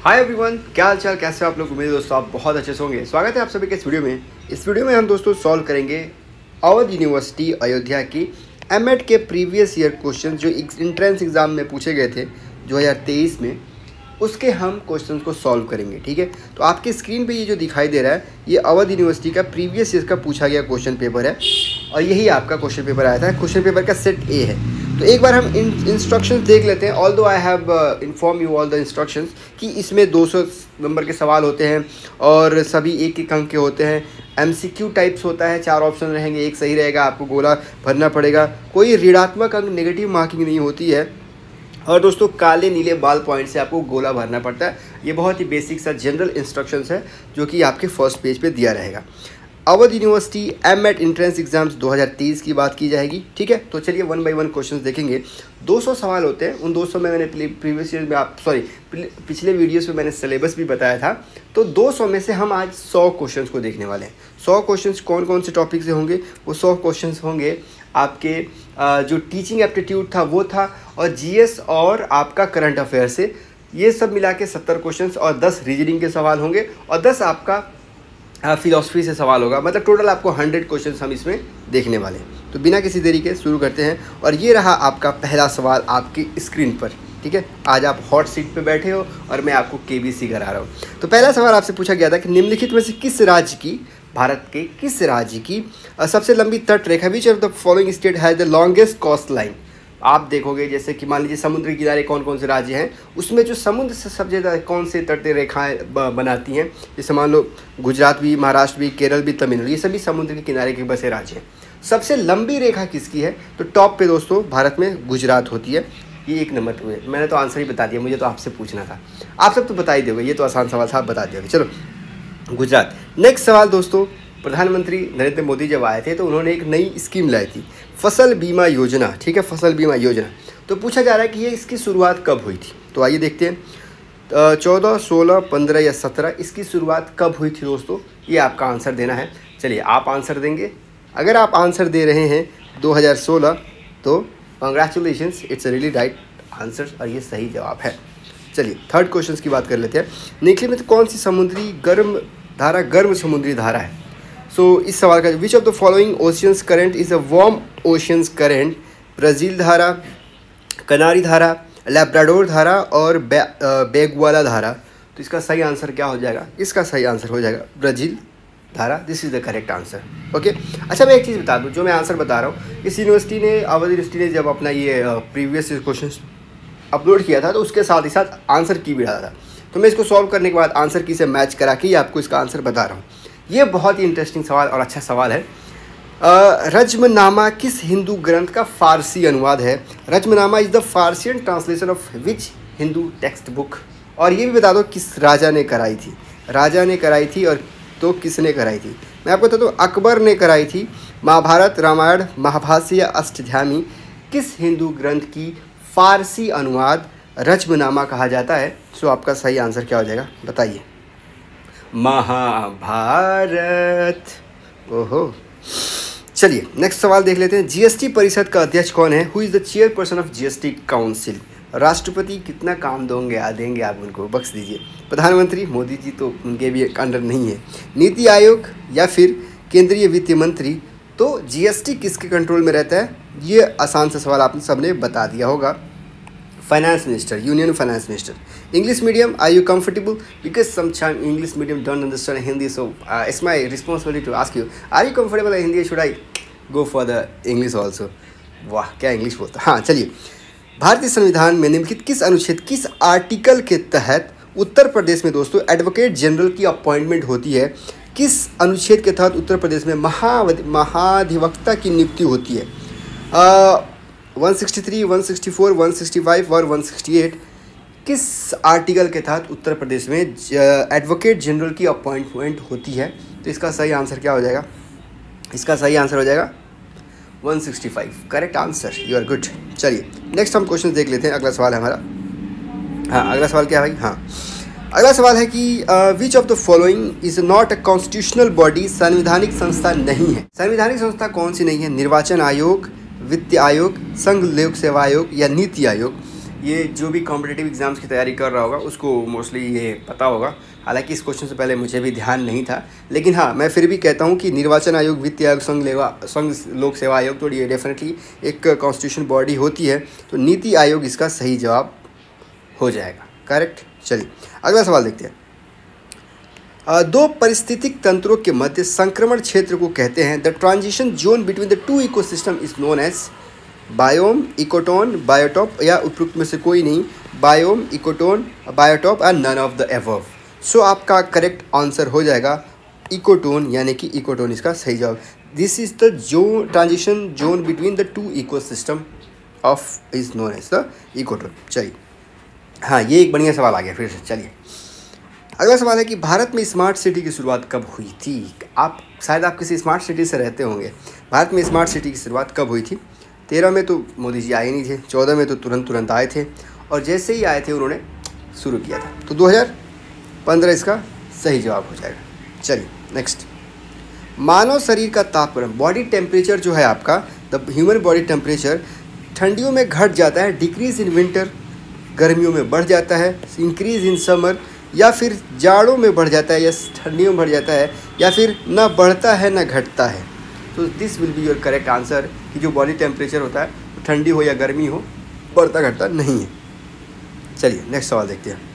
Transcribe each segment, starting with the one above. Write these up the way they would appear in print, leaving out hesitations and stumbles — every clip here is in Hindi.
हाय एवरीवन, क्या हाल चाल, कैसे हो आप लोग। उम्मीद है दोस्तों आप बहुत अच्छे से होंगे। स्वागत है आप सभी के इस वीडियो में। इस वीडियो में हम दोस्तों सॉल्व करेंगे अवध यूनिवर्सिटी अयोध्या की एमएड के प्रीवियस ईयर क्वेश्चन जो एंट्रेंस एग्जाम में पूछे गए थे 2023 में, उसके हम क्वेश्चन को सॉल्व करेंगे। ठीक है, तो आपकी स्क्रीन पे ये जो दिखाई दे रहा है ये अवध यूनिवर्सिटी का प्रीवियस ईयर का पूछा गया क्वेश्चन पेपर है और यही आपका क्वेश्चन पेपर आया था। क्वेश्चन पेपर का सेट ए है। तो एक बार हम इंस्ट्रक्शंस देख लेते हैं। Although I have inform you all the instructions कि इसमें 200 नंबर के सवाल होते हैं और सभी एक एक अंक के होते हैं। एमसीक्यू टाइप्स होता है, 4 ऑप्शन रहेंगे, एक सही रहेगा, आपको गोला भरना पड़ेगा। कोई ऋणात्मक अंक नेगेटिव मार्किंग नहीं होती है और दोस्तों काले नीले बाल पॉइंट से आपको गोला भरना पड़ता है। ये बहुत ही बेसिक सा जनरल इंस्ट्रक्शंस है जो कि आपके फर्स्ट पेज पे दिया रहेगा। Awadh university MEd entrance exams 2023 की बात की जाएगी। ठीक है, तो चलिए 1 बाय 1 क्वेश्चंस देखेंगे। 200 सवाल होते हैं। उन 200 में मैंने प्रीवियस ईयर में पिछले वीडियोस में मैंने सिलेबस भी बताया था। तो 200 में से हम आज 100 क्वेश्चंस को देखने वाले हैं। 100 क्वेश्चंस कौन कौन से टॉपिक से होंगे? वो 100 क्वेश्चंस होंगे आपके जो टीचिंग एप्टीट्यूड था वो था, और जीएस और आपका करंट अफेयर से, ये सब मिला के 70 क्वेश्चंस और 10 रीजनिंग के सवाल होंगे और 10 आपका फिलॉसफी से सवाल होगा। मतलब टोटल आपको 100 क्वेश्चंस हम इसमें देखने वाले हैं। तो बिना किसी देरी के शुरू करते हैं। और ये रहा आपका पहला सवाल आपकी स्क्रीन पर। ठीक है, आज आप हॉट सीट पे बैठे हो और मैं आपको केबीसी करा रहा हूँ। तो पहला सवाल आपसे पूछा गया था कि निम्नलिखित में से किस राज्य की, भारत के किस राज्य की सबसे लंबी तट रेखा, which of the following state has the longest coast line. आप देखोगे जैसे कि मान लीजिए समुद्र के किनारे कौन कौन से राज्य हैं, उसमें जो समुद्र से सबसे ज़्यादा कौन से तटीय रेखाएं बनाती हैं, जैसे मान लो गुजरात भी, महाराष्ट्र भी, केरल भी, तमिलनाडु, ये सभी समुद्र के किनारे के बसे राज्य हैं। सबसे लंबी रेखा किसकी है? तो टॉप पे दोस्तों भारत में गुजरात होती है। ये 1 नंबर पे है। मैंने तो आंसर ही बता दिया, मुझे तो आपसे पूछना था। आप सब तो बता ही दोगे, ये तो आसान सवाल था, आप बता दोगे। चलो गुजरात। नेक्स्ट सवाल दोस्तों, प्रधानमंत्री नरेंद्र मोदी जब आए थे तो उन्होंने एक नई स्कीम लाई थी, फसल बीमा योजना। ठीक है, फसल बीमा योजना। तो पूछा जा रहा है कि ये इसकी शुरुआत कब हुई थी। तो आइए देखते हैं, 14, 16, 15 या 17 इसकी शुरुआत कब हुई थी दोस्तों, ये आपका आंसर देना है। चलिए आप आंसर देंगे। अगर आप आंसर दे रहे हैं 2016 तो congratulations, it's really right answer और ये सही जवाब है। चलिए थर्ड क्वेश्चन की बात कर लेते हैं। निम्नलिखित में कौन सी समुद्री गर्म समुद्री धारा है? सो इस सवाल का which of the following oceans current is a warm oceans current? Brazil धारा, कनारी धारा, लैब्राडोर धारा और बेगवाला धारा। तो इसका सही आंसर क्या हो जाएगा? इसका सही आंसर हो जाएगा ब्राज़ील धारा। This is the correct answer. Okay, अच्छा मैं एक चीज़ बता दूं, जो मैं आंसर बता रहा हूँ, इस यूनिवर्सिटी ने, अवध यूनिवर्सिटी ने जब अपना ये प्रीवियस क्वेश्चन अपलोड किया था तो उसके साथ ही साथ आंसर की भी डाला था। तो मैं इसको सॉल्व करने के बाद आंसर की से मैच करा के आपको इसका आंसर बता रहा हूँ। ये बहुत ही इंटरेस्टिंग सवाल और अच्छा सवाल है। रज्मनामा किस हिंदू ग्रंथ का फारसी अनुवाद है? Razmnama is the Persian translation of which Hindu text book? और ये भी बता दो किस राजा ने कराई थी। राजा ने कराई थी और तो किसने कराई थी? मैं आपको बता दूँ, अकबर ने कराई थी। महाभारत, रामायण, महाभाष्य या अष्टध्यायी किस हिंदू ग्रंथ की फारसी अनुवाद रज्मनामा कहा जाता है? सो आपका सही आंसर क्या हो जाएगा बताइए? महाभारत। ओहो, चलिए नेक्स्ट सवाल देख लेते हैं। जीएसटी परिषद का अध्यक्ष कौन है? Who is the chairperson of GST council? राष्ट्रपति कितना काम देंगे आप उनको, बख्श दीजिए। प्रधानमंत्री मोदी जी तो उनके भी अंडर नहीं है। नीति आयोग या फिर केंद्रीय वित्त मंत्री? तो जीएसटी किसके कंट्रोल में रहता है? ये आसान सा सवाल आपने सबने बता दिया होगा। Finance minister, union finance minister. English medium, are you comfortable? Because sometime English medium don't understand Hindi, so it's my responsibility to ask you, are you comfortable in Hindi? Should I go for the English also? वाह क्या इंग्लिश बोलता। हाँ चलिए, भारतीय संविधान में निम्नलिखित किस अनुच्छेद, किस आर्टिकल के तहत उत्तर प्रदेश में दोस्तों एडवोकेट जनरल की अपॉइंटमेंट होती है? किस अनुच्छेद के तहत उत्तर प्रदेश में महाधिवक्ता की नियुक्ति होती है? 163, 164, 165 और 168 किस आर्टिकल के तहत उत्तर प्रदेश में एडवोकेट जनरल की अपॉइंटमेंट होती है? तो इसका सही आंसर क्या हो जाएगा? इसका सही आंसर हो जाएगा 165। Correct answer, you are good. चलिए नेक्स्ट हम क्वेश्चन देख लेते हैं। अगला सवाल है हमारा। हाँ अगला सवाल क्या है भाई? हाँ अगला सवाल है कि which of the following is not a constitutional body? संवैधानिक संस्था नहीं है। संवैधानिक संस्था कौन सी नहीं है? निर्वाचन आयोग, वित्त आयोग, संघ लोक सेवा आयोग या नीति आयोग? ये जो भी कॉम्पिटिटिव एग्ज़ाम्स की तैयारी कर रहा होगा उसको मोस्टली ये पता होगा। हालांकि इस क्वेश्चन से पहले मुझे भी ध्यान नहीं था, लेकिन हाँ मैं फिर भी कहता हूँ कि निर्वाचन आयोग, वित्त आयोग, संघ लोक सेवा आयोग, तो ये डेफिनेटली एक कॉन्स्टिट्यूशन बॉडी होती है, तो नीति आयोग इसका सही जवाब हो जाएगा। करेक्ट। चलिए अगला सवाल देखते हैं। दो पारिस्थितिक तंत्रों के मध्य संक्रमण क्षेत्र को कहते हैं the transition zone between the two ecosystem is known as biome, ecotone, biotope, या उपयुक्त में से कोई नहीं, biome, ecotone, biotope and none of the above. So आपका करेक्ट आंसर हो जाएगा इकोटोन, यानी कि इकोटोन इसका सही जवाब। This is the transition zone between the two ecosystem of is known as the ecotone. चलिए हाँ, ये एक बढ़िया सवाल आ गया फिर से। चलिए अगला सवाल है कि भारत में स्मार्ट सिटी की शुरुआत कब हुई थी। आप शायद आप किसी स्मार्ट सिटी से रहते होंगे। भारत में स्मार्ट सिटी की शुरुआत कब हुई थी। 13 में तो मोदी जी आए नहीं थे, 14 में तो तुरंत आए थे, और जैसे ही आए थे उन्होंने शुरू किया था, तो 2015 इसका सही जवाब हो जाएगा। चलिए नेक्स्ट। मानव शरीर का तापमान, बॉडी टेम्परेचर जो है आपका, द ह्यूमन बॉडी टेम्परेचर ठंडियों में घट जाता है, डिक्रीज इन विंटर, गर्मियों में बढ़ जाता है, इंक्रीज इन समर, या फिर जाड़ों में बढ़ जाता है या ठंडियों में बढ़ जाता है, या फिर ना बढ़ता है ना घटता है। तो this will be your correct answer कि जो बॉडी टेम्परेचर होता है वो ठंडी हो या गर्मी हो, बढ़ता घटता नहीं है। चलिए नेक्स्ट सवाल देखते हैं।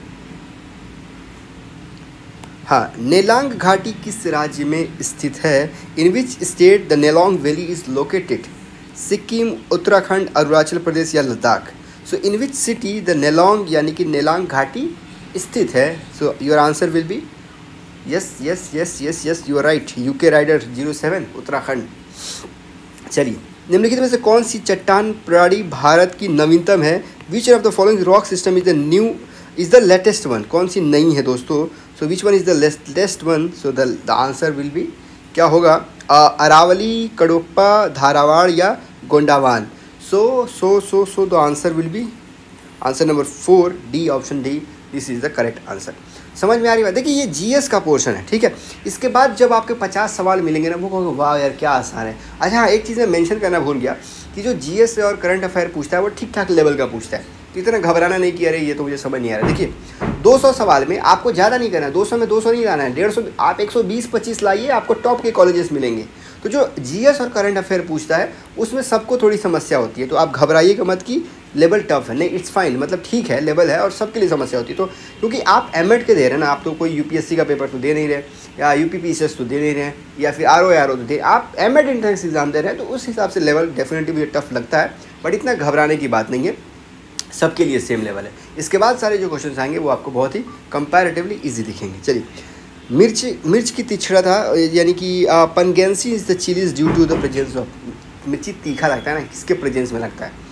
हाँ, नेलांग घाटी किस राज्य में स्थित है। In which state the Nelong valley is located. Sikkim, Uttarakhand, Arunachal Pradesh या Ladakh. So in which city the Nelong यानी कि नेलांग घाटी स्थित है। So your answer will be yes you are right, UK rider 07, Uttarakhand. चलिए निम्नलिखित में से कौन सी चट्टान प्रणाली भारत की नवीनतम है। Which of the following rock system is the latest one. कौन सी नई है दोस्तों। So which one is the latest one. So the answer will be क्या होगा, अरावली, कडोप्पा, धारावाड़ या Gondwana. So the answer will be answer number 4, D, option D, this is the correct answer. समझ में आ रही बात। देखिए ये जीएस का पोर्शन है, ठीक है। इसके बाद जब आपके 50 सवाल मिलेंगे ना, वो कहोगे वाह यार क्या आसान है। अच्छा हाँ, एक चीज़ मैं मेंशन करना भूल गया कि जो जीएस और करंट अफेयर पूछता है वो ठीक ठाक लेवल का पूछता है, तो इतना घबराना नहीं कि अरे ये तो मुझे समझ नहीं आ रहा है। देखिए 200 सवाल में आपको ज़्यादा नहीं करना है, 200 में 200 नहीं लाना है, 150, आप 120-25 लाइए, आपको टॉप के कॉलेजेस मिलेंगे। तो जो जीएस और करंट अफेयर पूछता है उसमें सबको थोड़ी समस्या होती है, तो आप घबराइएगा मत कि लेवल टफ है, नहीं, इट्स फाइन, मतलब ठीक है लेवल है और सबके लिए समस्या होती है। तो क्योंकि आप एमएड के दे रहे हैं ना, आप तो कोई यूपीएससी का पेपर तो दे नहीं रहे, या यूपीपीसीएस तो दे नहीं रहे, या फिर आरओ तो दे, आप एमएड एंट्रेंस एग्जाम दे रहे हैं, तो उस हिसाब से लेवल डेफिनेटली मुझे टफ लगता है, बट इतना घबराने की बात नहीं है, सबके लिए सेम लेवल है। इसके बाद सारे जो क्वेश्चन आएंगे वो आपको बहुत ही कंपैरेटिवली ईजी दिखेंगे। चलिए मिर्च की तीखड़ा यानी कि pungency is the chillies due to the presence of, मिर्ची तीखा लगता है ना, किसके प्रेजेंस में लगता है।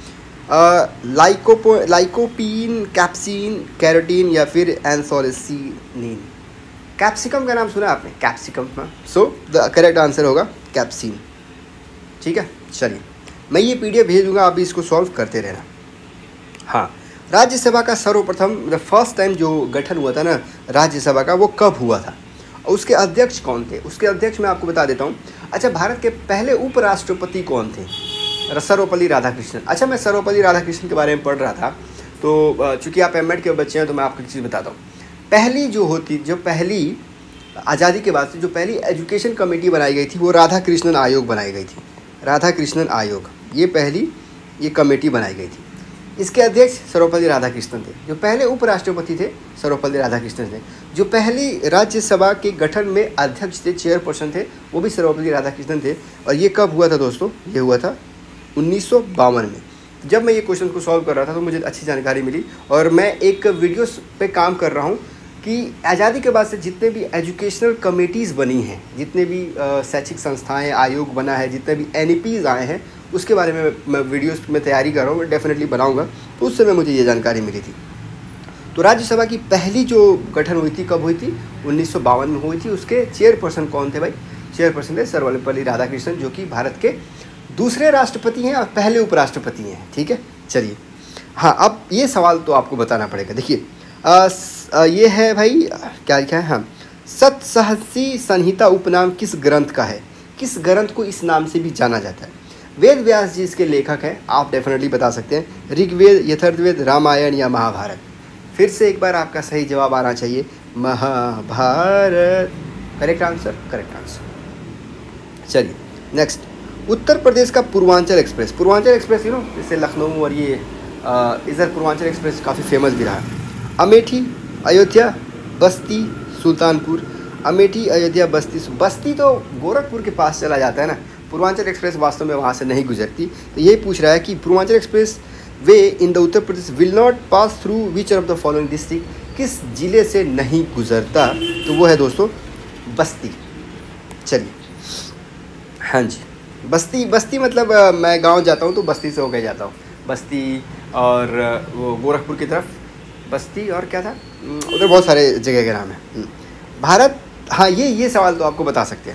लाइकोपीन, कैप्सिन, कैरोटीन या फिर एंथोलिसिनिन। कैप्सिकम का नाम सुना आपने, capsicum. So the correct answer होगा कैप्सिन। ठीक है, चलिए मैं ये पीडीएफ भेज दूंगा, आप भी इसको सॉल्व करते रहना। हाँ, राज्यसभा का सर्वप्रथम द फर्स्ट टाइम जो गठन हुआ था ना राज्यसभा का, वो कब हुआ था और उसके अध्यक्ष कौन थे। उसके अध्यक्ष मैं आपको बता देता हूँ। अच्छा, भारत के पहले उपराष्ट्रपति कौन थे। सर्वपल्ली राधाकृष्णन। अच्छा, मैं सर्वपल्ली राधाकृष्णन के बारे में पढ़ रहा था, तो चूँकि आप एमएड के बच्चे हैं तो मैं आपको एक चीज़ बताता हूँ। जो पहली आज़ादी के बाद से जो पहली एजुकेशन कमेटी बनाई गई थी वो राधाकृष्णन आयोग बनाई गई थी। राधाकृष्णन आयोग, ये कमेटी बनाई गई थी। इसके अध्यक्ष सर्वपल्ली राधाकृष्णन थे। जो पहले उपराष्ट्रपति थे सर्वपल्ली राधाकृष्णन थे। जो पहली राज्यसभा के गठन में अध्यक्ष थे, चेयरपर्सन थे, वो भी सर्वपल्ली राधाकृष्णन थे। और ये कब हुआ था दोस्तों, ये हुआ था 1952 में। जब मैं ये क्वेश्चन को सॉल्व कर रहा था तो मुझे अच्छी जानकारी मिली, और मैं एक वीडियो पे काम कर रहा हूँ कि आज़ादी के बाद से जितने भी एजुकेशनल कमेटीज़ बनी हैं, जितने भी शैक्षिक संस्थाएं, आयोग बना है, जितने भी NEPs आए हैं, उसके बारे में मैं वीडियोस में तैयारी कर रहा हूँ, मैं डेफिनेटली बनाऊँगा। तो उस समय मुझे ये जानकारी मिली थी। तो राज्यसभा की पहली जो गठन हुई थी कब हुई थी, 1952 में हुई थी। उसके चेयरपर्सन कौन थे भाई, चेयरपर्सन थे सर्वपल्ली राधाकृष्णन, जो कि भारत के दूसरे राष्ट्रपति हैं और पहले उपराष्ट्रपति हैं। ठीक है, चलिए हाँ, अब ये सवाल तो आपको बताना पड़ेगा। देखिए ये है भाई, क्या लिखा है। हाँ, सप्तसाहसी संहिता उपनाम किस ग्रंथ का है। किस ग्रंथ को इस नाम से भी जाना जाता है। वेद व्यास जी इसके लेखक हैं, आप डेफिनेटली बता सकते हैं। ऋग्वेद, यथर्ववेद, रामायण या महाभारत? फिर से एक बार आपका सही जवाब आना चाहिए, Mahabharat. Correct answer, correct answer. चलिए नेक्स्ट, उत्तर प्रदेश का Purvanchal express. Purvanchal express you know, जैसे लखनऊ और ये इधर पूर्वांचल एक्सप्रेस काफ़ी फेमस भी रहा। अमेठी, अयोध्या, बस्ती, सुल्तानपुर। अमेठी, अयोध्या, बस्ती। बस्ती तो गोरखपुर के पास चला जाता है ना, पूर्वांचल एक्सप्रेस वास्तव में वहाँ से नहीं गुजरती। तो यही पूछ रहा है कि Purvanchal expressway in the Uttar Pradesh will not pass through which of the following district, किस जिले से नहीं गुजरता? तो वो है दोस्तों बस्ती। चलिए, हाँ जी, बस्ती। बस्ती मतलब मैं गांव जाता हूँ तो बस्ती से होकर जाता हूँ, बस्ती और वो गोरखपुर की तरफ बस्ती, और क्या था उधर, बहुत सारे जगह के नाम है। भारत, हाँ ये सवाल तो आपको बता सकते हैं।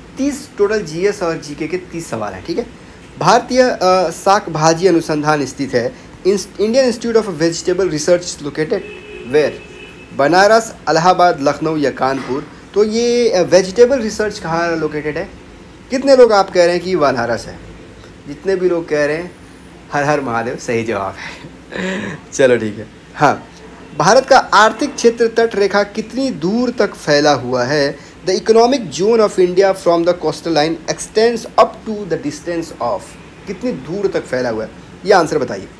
30 टोटल जीएस और जीके के 30 सवाल हैं, ठीक है। भारतीय शाक भाजी अनुसंधान स्थित है। Indian institute of vegetable research located where? Banaras, Allahabad, Lucknow या कानपुर? तो ये वेजिटेबल रिसर्च कहाँ लोकेटेड है? कितने लोग आप कह रहे हैं कि बनारस है? जितने भी लोग कह रहे हैं हर हर महादेव, सही जवाब है। चलो ठीक है। हाँ, भारत का आर्थिक क्षेत्र तट रेखा कितनी दूर तक फैला हुआ है? The economic zone of India from the coastal line extends up to the distance of, कितनी दूर तक फैला हुआ है? ये आंसर बताइए।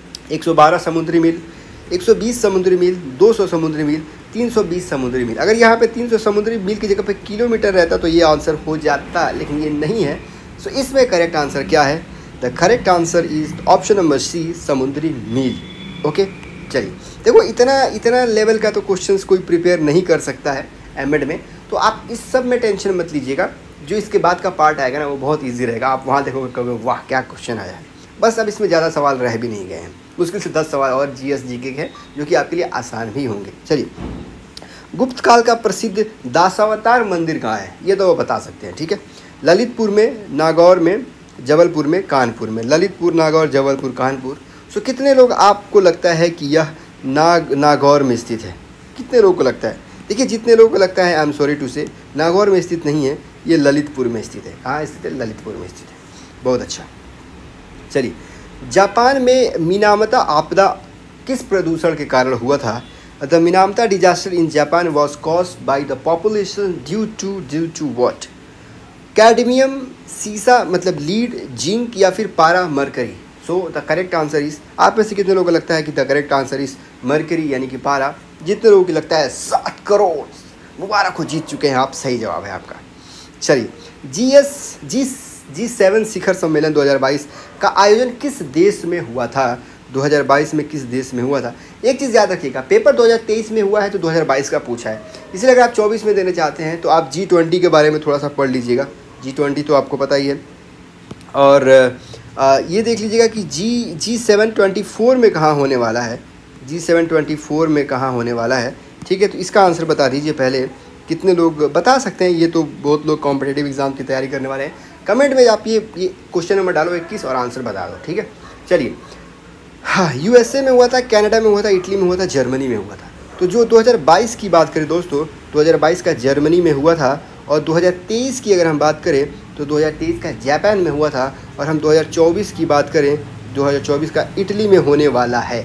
112 समुद्री मील, 120 समुद्री मील, 200 समुद्री मील, 320 समुद्री मील। अगर यहाँ पे 300 समुद्री मील की जगह पे किलोमीटर रहता तो ये आंसर हो जाता, लेकिन ये नहीं है। सो इसमें करेक्ट आंसर क्या है? The correct answer is option number C, समुद्री मील। ओके, चलिए देखो, इतना लेवल का तो क्वेश्चंस कोई प्रिपेयर नहीं कर सकता है एमएड में, तो आप इस सब में टेंशन मत लीजिएगा। जो इसके बाद का पार्ट आएगा ना वो बहुत इजी रहेगा, आप वहाँ देखोगे कहोगे वाह क्या क्वेश्चन आया है। बस अब इसमें ज़्यादा सवाल रह भी नहीं गए हैं, मुश्किल से 10 सवाल और जीएस जीके हैं जो कि आपके लिए आसान भी होंगे। चलिए, गुप्त काल का प्रसिद्ध दासावतार मंदिर कहाँ है? ये तो वो बता सकते हैं, ठीक है। ललितपुर में, नागौर में, जबलपुर में, कानपुर में। ललितपुर, नागौर, जबलपुर, कानपुर। सो कितने लोग आपको लगता है कि यह नागौर में स्थित है? कितने लोगों को लगता है? देखिए, जितने लोगों को लगता है, आई एम सॉरी टू से, नागौर में स्थित नहीं है, ये ललितपुर में स्थित है। कहाँ स्थित है? ललितपुर में स्थित है। बहुत अच्छा। चलिए, जापान में मिनामता आपदा किस प्रदूषण के कारण हुआ था? The Minamata disaster in Japan was caused by the population due to what? Cadmium, सीसा मतलब लीड, जिंक या फिर पारा mercury? So the correct answer is, आप में से कितने लोगों को लगता है कि the correct answer is mercury यानी कि पारा? जितने लोगों को लगता है 7 करोड़ मुबारक हो, जीत चुके हैं आप, सही जवाब है आपका। चलिए, G7 शिखर सम्मेलन 2022 का आयोजन किस देश में हुआ था? 2022 में किस देश में हुआ था? एक चीज़ याद रखिएगा, पेपर 2023 में हुआ है तो 2022 का पूछा है, इसलिए अगर आप 24 में देना चाहते हैं तो आप G20 के बारे में थोड़ा सा पढ़ लीजिएगा। G20 तो आपको पता ही है, और ये देख लीजिएगा कि G7 24 में कहाँ होने वाला है। G7 24 में कहाँ होने वाला है, ठीक है। तो इसका आंसर बता दीजिए पहले, कितने लोग बता सकते हैं? ये तो बहुत लोग कॉम्पिटिटिव एग्जाम की तैयारी करने वाले हैं। कमेंट में आप ये क्वेश्चन नंबर डालो 21 और आंसर बता दो, ठीक है। चलिए, हाँ, यूएसए में हुआ था, कनाडा में हुआ था, इटली में हुआ था, जर्मनी में हुआ था। तो जो 2022 की बात करें दोस्तों, 2022 का जर्मनी में हुआ था, और 2023 की अगर हम बात करें तो 2023 का जापान में हुआ था, और हम 2024 की बात करें 2024 का इटली में होने वाला है।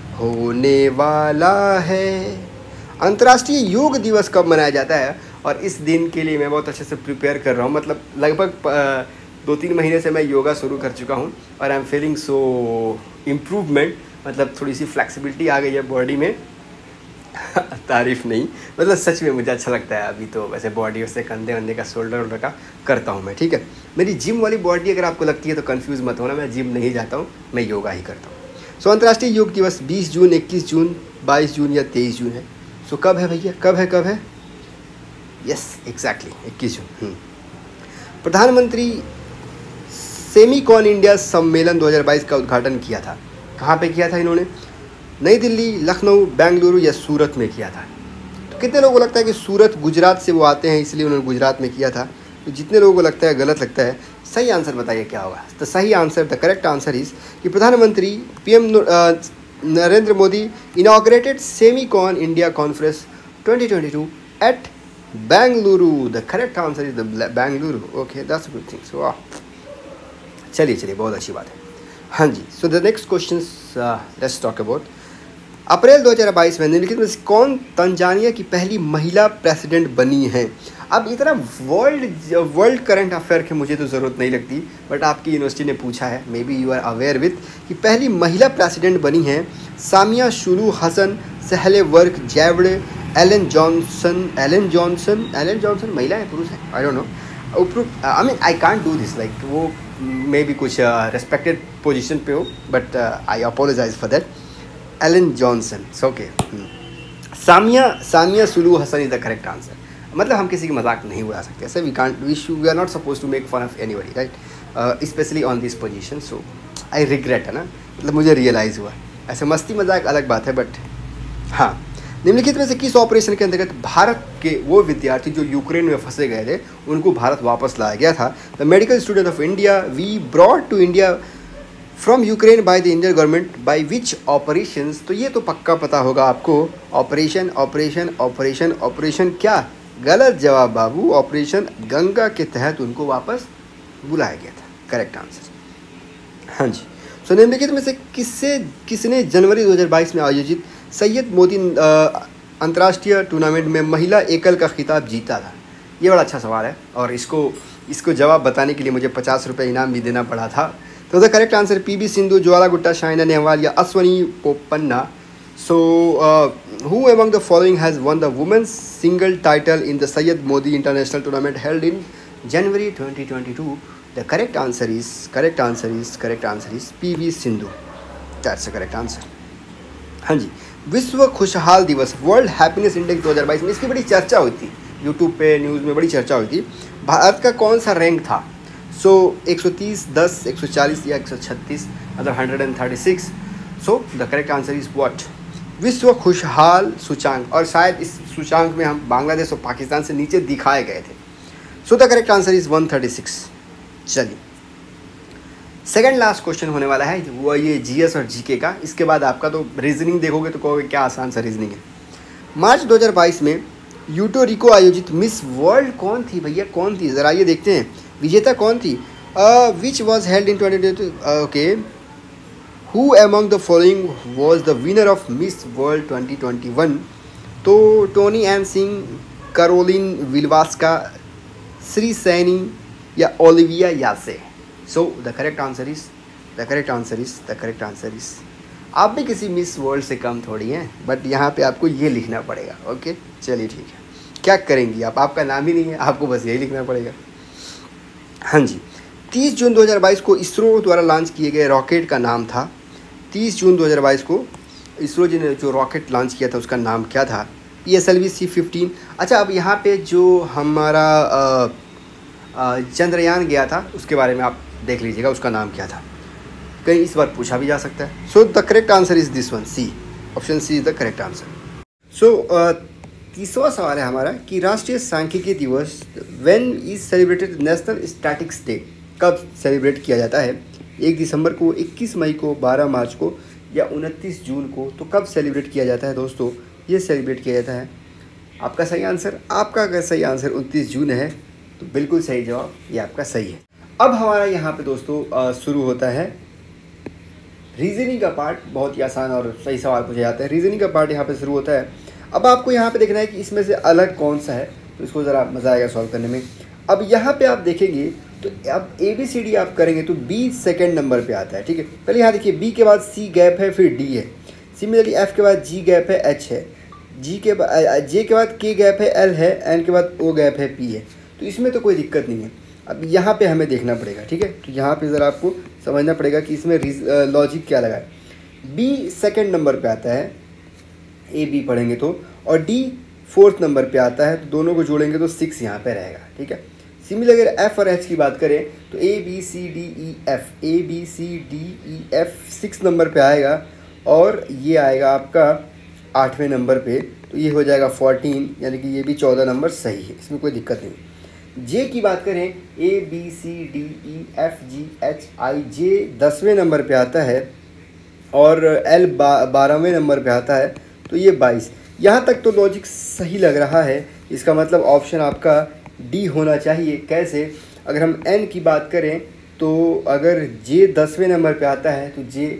अंतर्राष्ट्रीय योग दिवस कब मनाया जाता है? और इस दिन के लिए मैं बहुत अच्छे से प्रिपेयर कर रहा हूँ, मतलब लगभग 2-3 महीने से मैं योगा शुरू कर चुका हूँ, और I am feeling so improvement, मतलब थोड़ी सी फ्लेक्सिबिलिटी आ गई है बॉडी में। तारीफ़ नहीं, मतलब सच में मुझे अच्छा लगता है अभी तो। वैसे बॉडी से कंधे वंधे का, शोल्डर वोल्डर का करता हूँ मैं, ठीक है। मेरी जिम वाली बॉडी अगर आपको लगती है तो कंफ्यूज मत होना, मैं जिम नहीं जाता हूँ, मैं योगा ही करता हूँ। सो अंतर्राष्ट्रीय योग दिवस 20 जून, 21 जून, 22 जून या 23 जून है। सो कब है भैया, कब है? Yes, exactly 21 June. प्रधानमंत्री सेमीकॉन इंडिया सम्मेलन 2022 का उद्घाटन किया था, कहाँ पे किया था इन्होंने? नई दिल्ली, लखनऊ, बेंगलुरु या सूरत में किया था? तो कितने लोगों को लगता है कि सूरत, गुजरात से वो आते हैं इसलिए उन्होंने गुजरात में किया था? तो जितने लोगों को लगता है गलत लगता है, सही आंसर बताइए क्या होगा? तो सही answer, the correct answer is कि प्रधानमंत्री PM Narendra Modi inaugurated Semicon India conference 2022 at Bengaluru. The correct answer is the Bengaluru. Okay, that's a good thing. So चलिए चलिए, बहुत अच्छी बात है। हाँ जी, so the next question let's talk about April 2022 में निम्नलिखित में से कौन तंजानिया की पहली महिला प्रेसिडेंट बनी है। अब इतना वर्ल्ड करंट अफेयर की मुझे तो ज़रूरत नहीं लगती, बट आपकी यूनिवर्सिटी ने पूछा है, maybe you are aware with कि पहली महिला प्रेसिडेंट बनी है सामिया सुलू हसन सहले वर्क जैवड़े एलन जॉनसन महिला है पुरुष है, I don't know. I mean I can't do this, like वो मे बी कुछ रिस्पेक्टेड पोजिशन पे हो, but I apologize for that. Ellen Johnson, okay. Samia Sulu Hassan is the correct answer. मतलब हम किसी की मजाक नहीं उड़ा सकते ऐसे, we are not suppose to make fun of anybody, right, specially on this position. So I regret, है ना, मतलब मुझे रियलाइज़ हुआ। ऐसे मस्ती मजाक अलग बात है, बट हाँ, निम्नलिखित में से किस ऑपरेशन के अंतर्गत भारत के वो विद्यार्थी जो यूक्रेन में फंसे गए थे उनको भारत वापस लाया गया था। The medical student of India we brought to India from Ukraine by the Indian government by which operations. तो ये तो पक्का पता होगा आपको, ऑपरेशन ऑपरेशन ऑपरेशन ऑपरेशन क्या, गलत जवाब बाबू, ऑपरेशन गंगा के तहत उनको वापस बुलाया गया था, करेक्ट आंसर। हाँ जी, सो निम्नलिखित में से किसने जनवरी 2022 में आयोजित सैयद मोदी अंतर्राष्ट्रीय टूर्नामेंट में महिला एकल का खिताब जीता था। ये बड़ा अच्छा सवाल है, और इसको जवाब बताने के लिए मुझे 50 रुपये इनाम भी देना पड़ा था। तो the correct answer PV Sindhu, Jwala Gutta, Saina Nehwal या Ashwini पोपन्ना। So, who among the following has won the women's single title in the Syed Modi International Tournament held in January 2022? The correct answer is PV Sindhu. That's the correct answer. हाँ जी, विश्व खुशहाल दिवस, वर्ल्ड हैप्पीनेस इंडेक्स 2022 में इसकी बड़ी चर्चा हुई थी, यूट्यूब पे न्यूज़ में बड़ी चर्चा हुई थी। भारत का कौन सा रैंक था? 130, 10, 140 या 136, मतलब 136। So the correct answer is what? विश्व खुशहाल सूचांक, और शायद इस सूचांक में हम बांग्लादेश और पाकिस्तान से नीचे दिखाए गए थे। So the correct answer is 136। चलिए, सेकंड लास्ट क्वेश्चन होने वाला है, वो ये जीएस और जीके का। इसके बाद आपका तो रीजनिंग देखोगे तो कहोगे क्या आसान सा रीजनिंग है। मार्च 2022 में यूटोरिको आयोजित मिस वर्ल्ड कौन थी भैया, कौन थी? ज़रा ये देखते हैं, विजेता कौन थी? Which was held in 2022? Okay, Who among the following was the winner of Miss World 2021? तो Toni M Singh, Karolina Bielawska, Shree Saini या Olivia Yace. So the correct answer is आप भी किसी मिस वर्ल्ड से कम थोड़ी हैं, बट यहाँ पे आपको ये लिखना पड़ेगा। ओके, चलिए ठीक है, क्या करेंगी आप, आपका नाम ही नहीं है, आपको बस यही लिखना पड़ेगा। हाँ जी, 30 जून 2022 को इसरो द्वारा लॉन्च किए गए रॉकेट का नाम था। 30 जून 2022 को इसरो जी ने जो रॉकेट लॉन्च किया था उसका नाम क्या था? PSLV C-15। अच्छा, अब यहाँ पे जो हमारा चंद्रयान गया था उसके बारे में आप देख लीजिएगा, उसका नाम क्या था, कहीं इस बार पूछा भी जा सकता है। So the correct answer is this one, C, option C is the correct answer. So तीसरा सवाल है हमारा कि राष्ट्रीय सांख्यिकी दिवस when is celebrated national statistics day, कब सेलिब्रेट किया जाता है? 1 दिसंबर को, 21 मई को, 12 मार्च को या 29 जून को? तो कब सेलिब्रेट किया जाता है दोस्तों? ये सेलिब्रेट किया जाता है। आपका सही आंसर, आपका अगर सही आंसर 29 जून है तो बिल्कुल सही जवाब, ये आपका सही है। अब हमारा यहाँ पे दोस्तों शुरू होता है रीजनिंग का पार्ट। बहुत ही आसान और सही सवाल पूछे जाते हैं, रीजनिंग का पार्ट यहाँ पे शुरू होता है। अब आपको यहाँ पे देखना है कि इसमें से अलग कौन सा है, तो इसको ज़रा मज़ा आएगा सॉल्व करने में। अब यहाँ पे आप देखेंगे तो अब ABCD आप करेंगे तो B सेकंड नंबर पे आता है, ठीक है। पहले यहाँ देखिए, B के बाद C गैप है, फिर D है। सिमिलरली F के बाद G गैप है, H है। J के बाद K गैप है, L है। N के बाद O गैप है, P है। तो इसमें तो कोई दिक्कत नहीं है। अब यहाँ पे हमें देखना पड़ेगा, ठीक है। तो यहाँ पे ज़रा आपको समझना पड़ेगा कि इसमें लॉजिक क्या लगा है। B सेकंड नंबर पे आता है, AB पढ़ेंगे तो, और D फोर्थ नंबर पे आता है, तो दोनों को जोड़ेंगे तो 6 यहाँ पे रहेगा, ठीक है। सिमिलर अगर F और H की बात करें तो ABCDEF 6 नंबर पे आएगा, और ये आएगा आपका 8वें नंबर पे, तो ये हो जाएगा 14, यानी कि ये भी 14 नंबर सही है, इसमें कोई दिक्कत नहीं। J की बात करें, ABCDEFGHIJ 10वें नंबर पे आता है, और L 12वें नंबर पे आता है, तो ये 22। यहाँ तक तो लॉजिक सही लग रहा है, इसका मतलब ऑप्शन आपका D होना चाहिए। कैसे? अगर हम N की बात करें तो अगर जे 10वें नंबर पे आता है तो जे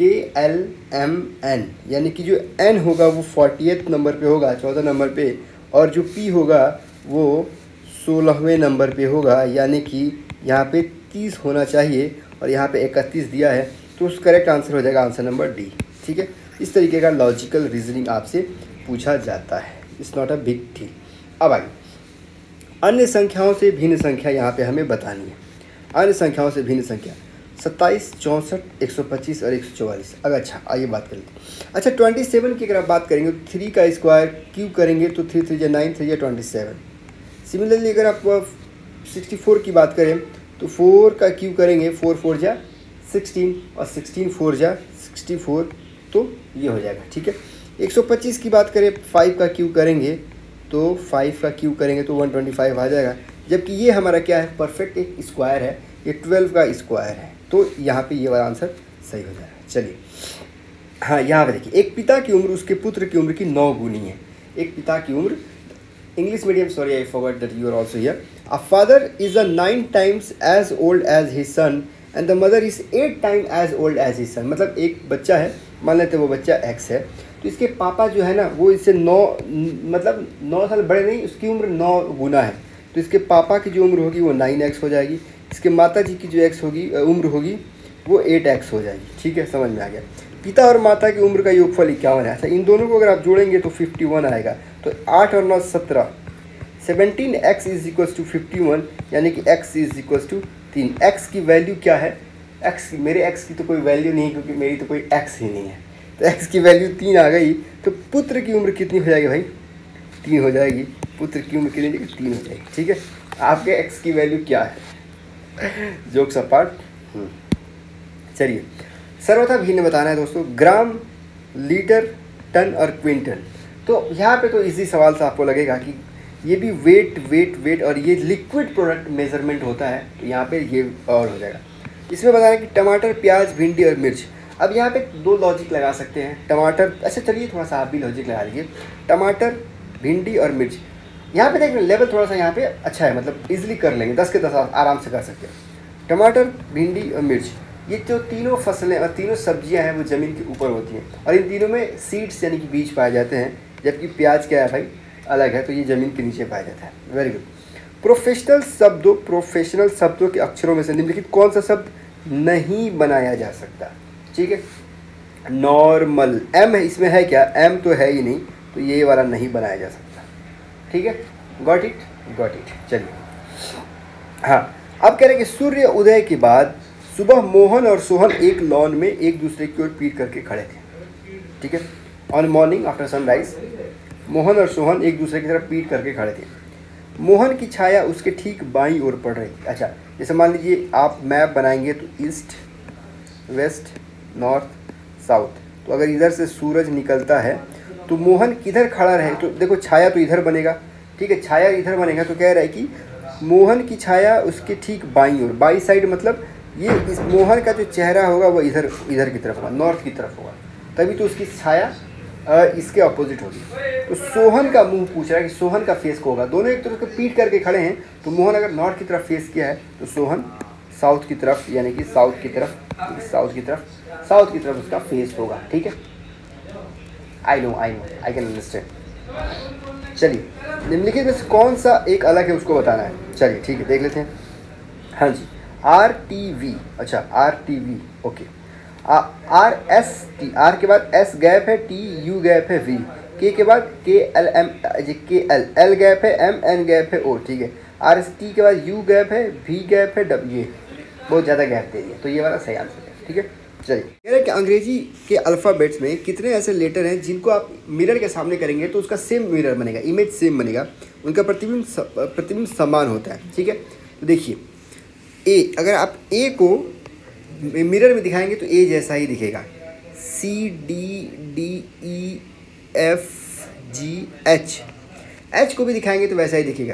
KLMN, यानी कि जो N होगा वो 40th नंबर पे होगा, 14 नंबर पे, और जो P होगा वो 16वें नंबर पे होगा, यानी कि यहाँ पे 30 होना चाहिए और यहाँ पे 31 दिया है, तो उस करेक्ट आंसर हो जाएगा आंसर नंबर डी। ठीक है, इस तरीके का लॉजिकल रीजनिंग आपसे पूछा जाता है, it's not a big deal. अब आगे अन्य संख्याओं से भिन्न संख्या यहाँ पे हमें बतानी है। अन्य संख्याओं से भिन्न संख्या 27, 64, 125 और 144। अगर अच्छा आइए बात कर लेते हैं। अच्छा 27 की अगर आप बात करेंगे तो 3 का स्क्वायर क्यूब करेंगे तो 3 3 9, 3 27। सिमिलरली अगर आप 64 की बात करें तो 4 का क्यूब करेंगे, 4 4 जा 16 और 16 4 जा 64, तो ये हो जाएगा। ठीक है, 125 की बात करें 5 का क्यूब करेंगे तो 5 का क्यूब करेंगे तो 125 आ जाएगा, जबकि ये हमारा क्या है, परफेक्ट एक स्क्वायर है, ये 12 का स्क्वायर है, तो यहाँ पे ये वाला आंसर सही हो जाएगा। चलिए हाँ, यहाँ पे देखिए, एक पिता की उम्र उसके पुत्र की उम्र की 9 गुनी है। एक पिता की उम्र, English medium, sorry I forgot that you are also here. A father is 9 times as old as his son and the mother is 8 time as old as his son. मतलब एक बच्चा है, मान लेते हैं वो बच्चा एक्स है, तो इसके पापा जो है ना वो इससे 9 साल बड़े नहीं, उसकी उम्र 9 गुना है, तो इसके पापा की जो उम्र होगी वो 9x हो जाएगी, इसके माता जी की जो एक्स होगी उम्र होगी वो 8x हो जाएगी। ठीक है, समझ में आ गया। पिता और माता की उम्र का योगफल 51 है। अच्छा, इन दोनों को अगर आप जोड़ेंगे तो 51 आएगा, तो 8 और 9 17, 17x इज इक्वल्स टू 51, यानी कि x is equals to 3। x की वैल्यू क्या है, x की, मेरे x की तो कोई वैल्यू नहीं है क्योंकि मेरी तो कोई x ही नहीं है, तो x की वैल्यू 3 आ गई, तो पुत्र की उम्र कितनी हो जाएगी भाई, 3 हो जाएगी। पुत्र की उम्र कितनी, 3 हो जाएगी। ठीक है, आपके x की वैल्यू क्या है, जोक्स अपार्ट। चलिए सर्वथा भिन्न बताना है दोस्तों, ग्राम, लीटर, टन और क्विंटल। तो यहाँ पे तो इजी सवाल से आपको लगेगा कि ये भी वेट और ये लिक्विड प्रोडक्ट मेजरमेंट होता है, तो यहाँ पे ये और हो जाएगा। इसमें बताया कि टमाटर, प्याज, भिंडी और मिर्च। अब यहाँ पे 2 लॉजिक लगा सकते हैं, टमाटर, अच्छा चलिए थोड़ा सा आप भी लॉजिक लगा लीजिए, टमाटर, भिंडी और मिर्च। यहाँ पे देखिए लेवल थोड़ा सा यहाँ पे अच्छा है, मतलब इजीली कर लेंगे, 10 के 10 आराम से कर सकते हैं। टमाटर, भिंडी और मिर्च, ये जो तीनों फसलें और तीनों सब्जियां हैं वो ज़मीन के ऊपर होती हैं, और इन तीनों में सीड्स यानी कि बीज पाए जाते हैं, जबकि प्याज क्या है भाई, अलग है, तो ये ज़मीन के नीचे पाया जाता है। Very good. प्रोफेशनल शब्दों के अक्षरों में से निम्नलिखित कौन सा शब्द नहीं बनाया जा सकता। ठीक है, नॉर्मल, एम इसमें है क्या, एम तो है ही नहीं, तो ये वाला नहीं बनाया जा सकता। ठीक है, गॉट इट। चलिए हाँ, अब कह रहे हैं कि सूर्य उदय के बाद सुबह मोहन और सोहन एक लॉन में एक दूसरे की ओर पीट करके खड़े थे। ठीक है, on morning after sunrise Mohan और सोहन एक दूसरे की तरफ पीट करके खड़े थे। मोहन की छाया उसके ठीक बाईं ओर पड़ रही थी। अच्छा, जैसे मान लीजिए आप मैप बनाएंगे तो ईस्ट, वेस्ट, नॉर्थ, साउथ, तो अगर इधर से सूरज निकलता है तो मोहन किधर खड़ा रहे, तो देखो छाया तो इधर बनेगा। ठीक है, छाया इधर बनेगा, तो कह रहा है कि मोहन की छाया उसके ठीक बाईं ओर, बाई साइड मतलब ये इस मोहन का जो चेहरा होगा वो इधर की तरफ होगा, नॉर्थ की तरफ होगा, तभी तो उसकी छाया इसके अपोजिट होगी। तो सोहन का मुंह पूछ रहा है कि सोहन का फेस को होगा, दोनों एक तरफ पीट करके खड़े हैं, तो मोहन अगर नॉर्थ की तरफ फेस किया है तो सोहन साउथ की तरफ, यानी कि साउथ की तरफ उसका फेस होगा। ठीक है, I know I can understand. चलिए निम्नलिखित में से कौन सा एक अलग है उसको बताना है। चलिए ठीक है, देख लेते हैं। हाँ जी, RTV, अच्छा RTV, ओके। RST, आर के बाद S गैप है, TU गैप है, V, K के बाद KLM, KL गैप है, MN गैप है, O। ठीक है, RST के बाद U गैप है, V गैप है, W, बहुत ज़्यादा गैप दे दिया, तो ये वाला सही आंसर है। ठीक है, चलिए कह रहे हैं कि अंग्रेजी के अल्फ़ाबेट्स में कितने ऐसे लेटर हैं जिनको आप मिरर के सामने करेंगे तो उसका सेम मिरर बनेगा, इमेज सेम बनेगा, उनका प्रतिबिंब समान होता है। ठीक है, तो देखिए ए, अगर आप ए को मिरर में दिखाएंगे तो ए जैसा ही दिखेगा, CDDEFGH, एच को भी दिखाएंगे तो वैसा ही दिखेगा,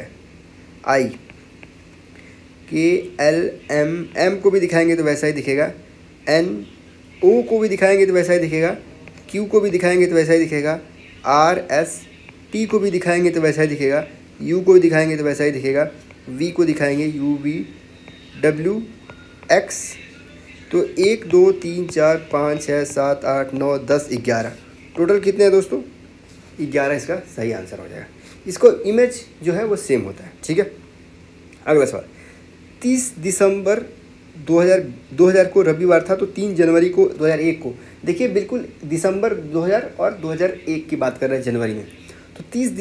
IKLMM को भी दिखाएंगे तो वैसा ही दिखेगा, NO को भी दिखाएंगे तो वैसा ही दिखेगा, Q को भी दिखाएंगे तो वैसा ही दिखेगा, RST को भी दिखाएंगे तो वैसा ही दिखेगा, U को भी दिखाएंगे तो वैसा ही दिखेगा, V को दिखाएंगे UV, W x, तो 1 2 3 4 5 6 7 8 9 10 11, टोटल कितने हैं दोस्तों? 11 इसका सही आंसर हो जाएगा। इसको इमेज जो है वो सेम होता है, ठीक है। अगला सवाल, 30 दिसंबर 2000 को रविवार था, तो 3 जनवरी को 2001 को, देखिए बिल्कुल दिसंबर 2000 और 2001 की बात कर रहे हैं जनवरी में, तो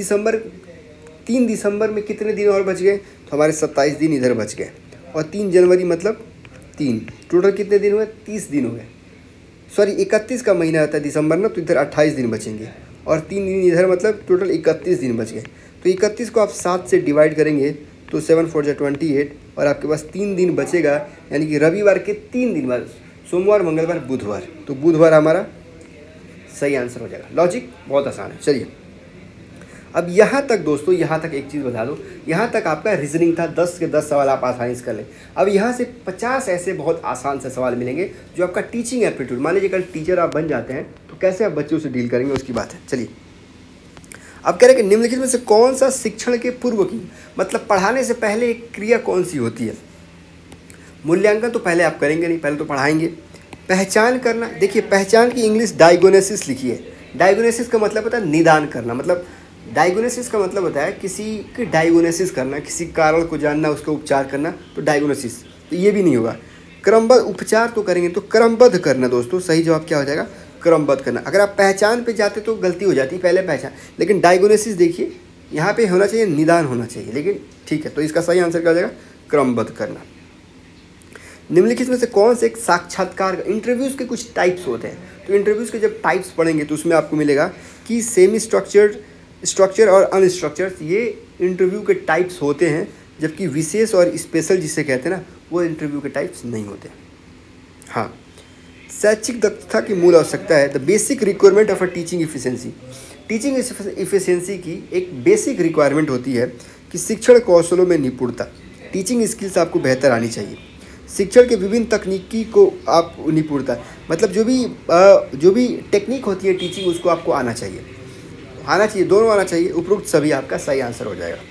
3 दिसंबर में कितने दिन और बच गए? तो हमारे 27 दिन इधर बच गए, और 3 जनवरी मतलब 3, टोटल कितने दिन हुए? 30 दिन हो गए। सॉरी 31 का महीना आता है दिसंबर ना, तो इधर 28 दिन बचेंगे, और 3 दिन इधर मतलब टोटल 31 दिन बच गए। तो 31 को आप 7 से डिवाइड करेंगे तो 7 4 28, और आपके पास 3 दिन बचेगा, यानी कि रविवार के 3 दिन बाद, सोमवार मंगलवार बुधवार, तो बुधवार हमारा सही आंसर हो जाएगा। लॉजिक बहुत आसान है। चलिए अब यहाँ तक दोस्तों, यहाँ तक एक चीज़ बता दो, यहाँ तक आपका रीजनिंग था, 10 के 10 सवाल आप आसानी से कर लें। अब यहाँ से 50 ऐसे बहुत आसान से सवाल मिलेंगे जो आपका टीचिंग एप्टीट्यूड, मान लीजिए कल टीचर आप बन जाते हैं तो कैसे आप बच्चों से डील करेंगे उसकी बात है। चलिए अब कह रहे हैं कि निम्नलिखित में से कौन सा शिक्षण के पूर्व की, मतलब पढ़ाने से पहले एक क्रिया कौन सी होती है? मूल्यांकन तो पहले आप करेंगे नहीं, पहले तो पढ़ाएंगे। पहचान करना, देखिए पहचान की इंग्लिश डायग्नोसिस लिखी है। डायग्नोसिस का मतलब होता है निदान करना, मतलब डायग्नोसिस का मतलब होता है किसी की डायग्नोसिस करना, किसी कारण को जानना, उसका उपचार करना, तो डायग्नोसिस। तो ये भी नहीं होगा। क्रमबद्ध उपचार तो करेंगे, तो क्रमबद्ध करना दोस्तों, सही जवाब क्या हो जाएगा? क्रमबद्ध करना। अगर आप पहचान पे जाते तो गलती हो जाती, पहले पहचान, लेकिन डायग्नोसिस देखिए यहाँ पे होना चाहिए, निदान होना चाहिए, लेकिन ठीक है, तो इसका सही आंसर क्या हो जाएगा? क्रमबद्ध करना। निम्नलिखित में से कौन से एक साक्षात्कार, इंटरव्यूज़ के कुछ टाइप्स होते हैं, तो इंटरव्यूज़ के जब टाइप्स पढ़ेंगे तो उसमें आपको मिलेगा कि सेमी स्ट्रक्चर्ड, स्ट्रक्चर और अनस्ट्रक्चर्ड, ये इंटरव्यू के टाइप्स होते हैं, जबकि विशेष और स्पेशल जिसे कहते हैं ना, वो इंटरव्यू के टाइप्स नहीं होते। हाँ, शैक्षिक दक्षता की मूल आवश्यकता है, the basic requirement of a teaching efficiency. Teaching efficiency की एक बेसिक रिक्वायरमेंट होती है कि शिक्षण कौशलों में निपुणता, टीचिंग स्किल्स आपको बेहतर आनी चाहिए। शिक्षण के विभिन्न तकनीकी को आप निपुणता, मतलब जो भी टेक्निक होती है टीचिंग, उसको आपको आना चाहिए, दोनों आना चाहिए। उपरोक्त सभी आपका सही आंसर हो जाएगा।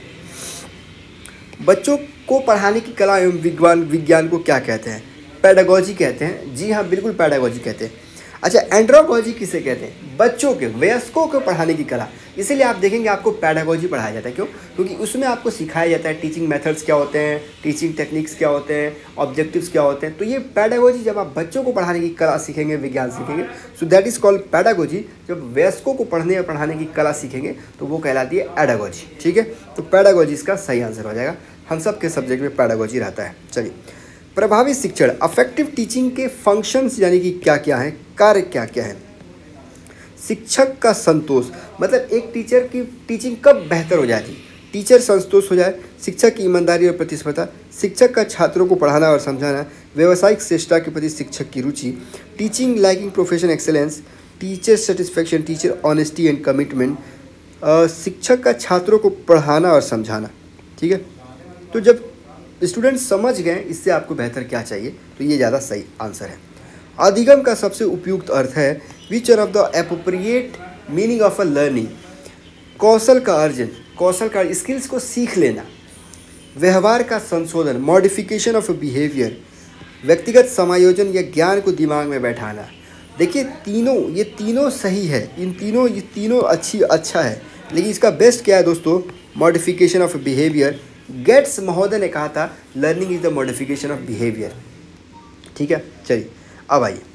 बच्चों को पढ़ाने की कला एवं विज्ञान को क्या कहते हैं? पेडागोजी कहते हैं। जी हाँ, बिल्कुल पेडागोजी कहते हैं। अच्छा, एंड्रोगोजी किसे कहते हैं? बच्चों के, वयस्कों को पढ़ाने की कला। इसीलिए आप देखेंगे आपको पेडागोजी पढ़ाया जाता है। क्यों? क्योंकि उसमें आपको सिखाया जाता है टीचिंग मेथड्स क्या होते हैं, टीचिंग टेक्निक्स क्या होते हैं, ऑब्जेक्टिव्स क्या होते हैं। तो ये पेडागोजी, जब आप बच्चों को पढ़ाने की कला सीखेंगे, विज्ञान सीखेंगे, so that is called pedagogy. जब वयस्कों को पढ़ने या पढ़ाने की कला सीखेंगे तो वो कहलाती है एडागोजी। ठीक है, तो पेडागोजी इसका सही आंसर हो जाएगा। हम सब के सब्जेक्ट में पेडागोजी रहता है। चलिए, प्रभावी शिक्षण, अफेक्टिव टीचिंग के फंक्शंस यानी कि क्या क्या हैं, कार्य क्या क्या है? शिक्षक का संतोष, मतलब एक टीचर की टीचिंग कब बेहतर हो जाती? टीचर संतोष हो जाए, शिक्षक की ईमानदारी और प्रतिस्पर्धा, शिक्षक का छात्रों को पढ़ाना और समझाना, व्यावसायिक श्रेष्ठता के प्रति शिक्षक की रुचि, teaching liking profession excellence, teacher satisfaction, teacher honesty and commitment, शिक्षक का छात्रों को पढ़ाना और समझाना। ठीक है, तो जब स्टूडेंट समझ गए इससे आपको बेहतर क्या चाहिए, तो ये ज़्यादा सही आंसर है। अधिगम का सबसे उपयुक्त अर्थ है which of the appropriate meaning of a learning. कौशल का अर्जन, कौशल का स्किल्स को सीख लेना, व्यवहार का संशोधन, मॉडिफिकेशन ऑफ बिहेवियर, व्यक्तिगत समायोजन या ज्ञान को दिमाग में बैठाना। देखिए ये तीनों सही है, ये तीनों अच्छा है, लेकिन इसका बेस्ट क्या है दोस्तों? Modification of behaviour. गेट्स महोदय ने कहा था learning is the modification of behaviour. ठीक है, चलिए अब आइए,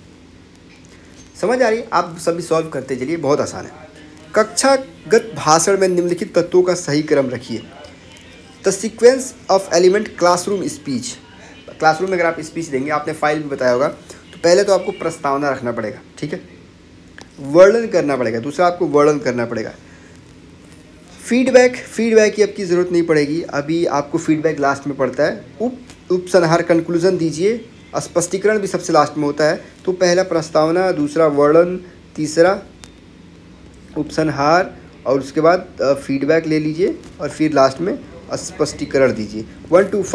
समझ आ रही है? आप सभी सॉल्व करते चलिए, बहुत आसान है। कक्षागत भाषण में निम्नलिखित तत्वों का सही क्रम रखिए। The sequence of element classroom speech. Classroom में अगर आप स्पीच देंगे, आपने फाइल भी बताया होगा, तो पहले तो आपको प्रस्तावना रखना पड़ेगा। ठीक है, वर्णन करना पड़ेगा, दूसरा आपको वर्णन करना पड़ेगा। फीडबैक की आपकी ज़रूरत नहीं पड़ेगी, अभी आपको फीडबैक लास्ट में पड़ता है। उपसंहार, कंक्लूजन दीजिए। स्पष्टीकरण भी सबसे लास्ट में होता है। तो पहला प्रस्तावना, दूसरा वर्णन, तीसरा उपसंहार, और उसके बाद फीडबैक ले लीजिए, और फिर लास्ट में स्पष्टीकरण दीजिए। 1 2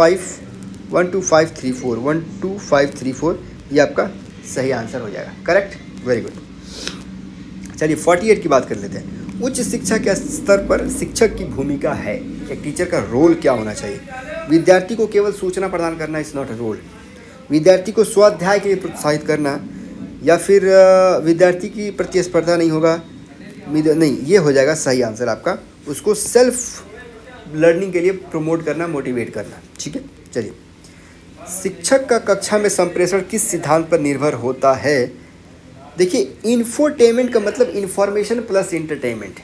5 3 4 1 2 5 3 4 ये आपका सही आंसर हो जाएगा। Correct, very good. चलिए 48 की बात कर लेते हैं। उच्च शिक्षा के स्तर पर शिक्षक की भूमिका है, एक टीचर का रोल क्या होना चाहिए? विद्यार्थी को केवल सूचना प्रदान करना इज नॉट अ रोल। विद्यार्थी को स्वाध्याय के लिए प्रोत्साहित करना, या फिर विद्यार्थी की प्रतिस्पर्धा नहीं होगा, नहीं, ये हो जाएगा सही आंसर आपका। उसको सेल्फ लर्निंग के लिए प्रमोट करना, मोटिवेट करना। ठीक है, चलिए। शिक्षक का कक्षा में संप्रेषण किस सिद्धांत पर निर्भर होता है? देखिए, इन्फोटेनमेंट का मतलब इंफॉर्मेशन प्लस इंटरटेनमेंट,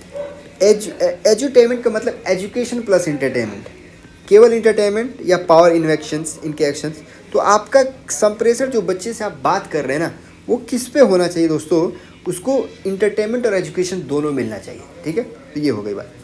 एजुटेनमेंट का मतलब एजुकेशन प्लस इंटरटेनमेंट, केवल इंटरटेनमेंट या पावर इन्वेक्शंस इनके एक्शंस। तो आपका संप्रेषण जो बच्चे से आप बात कर रहे हैं ना, वो किस पे होना चाहिए दोस्तों? उसको इंटरटेनमेंट और एजुकेशन दोनों मिलना चाहिए। ठीक है, तो ये हो गई बात।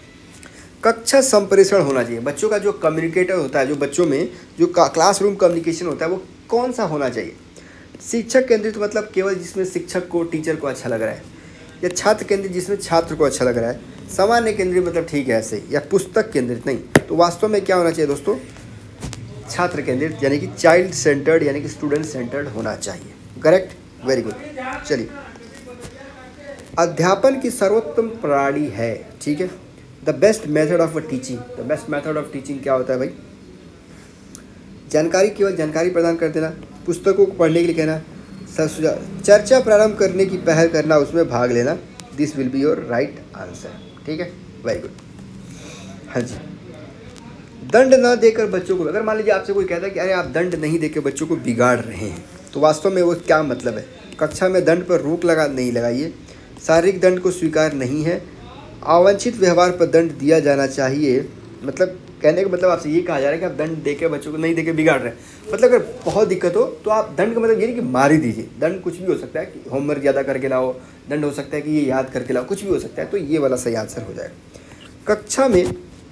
कक्षा संप्रेषण होना चाहिए, बच्चों का जो कम्युनिकेटर होता है, जो बच्चों में जो क्लासरूम कम्युनिकेशन होता है, वो कौन सा होना चाहिए? शिक्षक केंद्रित मतलब केवल जिसमें शिक्षक को, टीचर को अच्छा लग रहा है, या छात्र केंद्रित जिसमें छात्र को अच्छा लग रहा है, सामान्य केंद्रित मतलब ठीक है ऐसे, या पुस्तक केंद्रित नहीं। तो वास्तव में क्या होना चाहिए दोस्तों? छात्र केंद्रित, यानी कि चाइल्ड सेंटर्ड, यानी कि स्टूडेंट सेंटर्ड होना चाहिए। Correct, very good. चलिए, अध्यापन की सर्वोत्तम प्रणाली है। ठीक है, the best method of teaching. The best method of teaching क्या होता है भाई? जानकारी, केवल जानकारी प्रदान कर देना, पुस्तकों को पढ़ने के लिए कहना, चर्चा प्रारंभ करने की पहल करना, उसमें भाग लेना। This will be your right answer. ठीक है, वेरी गुड। हाँ जी, दंड न देकर बच्चों को, अगर मान लीजिए आपसे कोई कहता है कि अरे आप दंड नहीं देकर बच्चों को बिगाड़ रहे हैं, तो वास्तव में वो क्या मतलब है? कक्षा में दंड पर रोक नहीं लगाइए, शारीरिक दंड को स्वीकार नहीं है, अवांछित व्यवहार पर दंड दिया जाना चाहिए। मतलब कहने का मतलब आपसे ये कहा जा रहा है कि आप दंड देके बच्चों को नहीं देके बिगाड़ रहे हैं। मतलब अगर बहुत दिक्कत हो तो आप दंड का मतलब ये नहीं कि मार ही दीजिए। दंड कुछ भी हो सकता है कि होमवर्क ज़्यादा करके लाओ, दंड हो सकता है कि ये याद करके लाओ, कुछ भी हो सकता है। तो ये वाला सही आंसर हो जाएगा। कक्षा में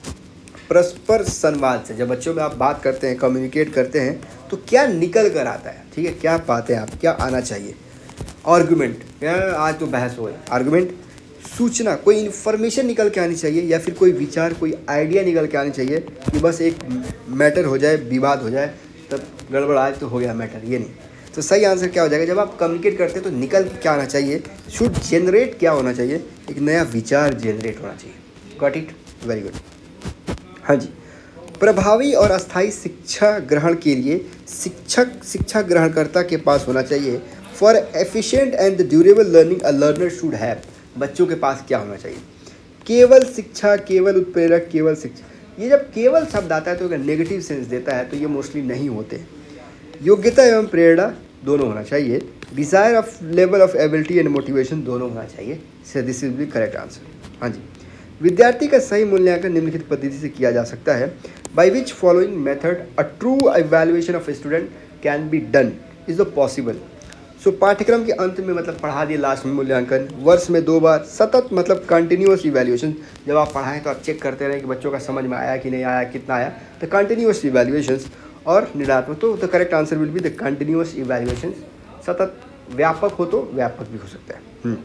परस्पर संवाद से जब बच्चों में आप बात करते हैं, कम्युनिकेट करते हैं, तो क्या निकल कर आता है? ठीक है, क्या पाते हैं आप, क्या आना चाहिए? आर्गुमेंट, आज तो बहस हो, आर्गुमेंट, सूचना, कोई इन्फॉर्मेशन निकल के आनी चाहिए, या फिर कोई विचार, कोई आइडिया निकल के आनी चाहिए कि बस एक मैटर हो जाए, विवाद हो जाए, तब गड़बड़ आज तो हो गया मैटर, ये नहीं। तो सही आंसर क्या हो जाएगा? जब आप कम्युनिकेट करते हैं तो निकल के क्या आना चाहिए? शुड जनरेट क्या होना चाहिए? एक नया विचार जनरेट होना चाहिए। Got it, very good. हाँ जी, प्रभावी और अस्थायी शिक्षा ग्रहण के लिए शिक्षक शिक्षा ग्रहणकर्ता के पास होना चाहिए। For efficient and durable learning a learner should have, बच्चों के पास क्या होना चाहिए? केवल शिक्षा, केवल उत्प्रेरक, केवल शिक्षा। ये जब केवल शब्द आता है तो अगर नेगेटिव सेंस देता है, तो ये मोस्टली नहीं होते। योग्यता एवं प्रेरणा दोनों होना चाहिए। Desire of level of ability and motivation दोनों होना चाहिए। So this is the correct answer. हाँ जी, विद्यार्थी का सही मूल्यांकन निम्नलिखित पद्धति से किया जा सकता है। By which following method a true evaluation of student can be done is the possible. So पाठ्यक्रम के अंत में मतलब पढ़ा दिए, लास्ट में मूल्यांकन, वर्ष में 2 बार, सतत मतलब कंटिन्यूअस इवैल्यूएशन। जब आप पढ़ाएं तो आप चेक करते रहें कि बच्चों का समझ में आया कि नहीं आया, कितना आया, तो कंटिन्यूअस इवैल्यूएशंस। और निरात्मक, तो the correct answer will be the continuous evaluation. सतत, व्यापक हो तो व्यापक भी हो सकता है।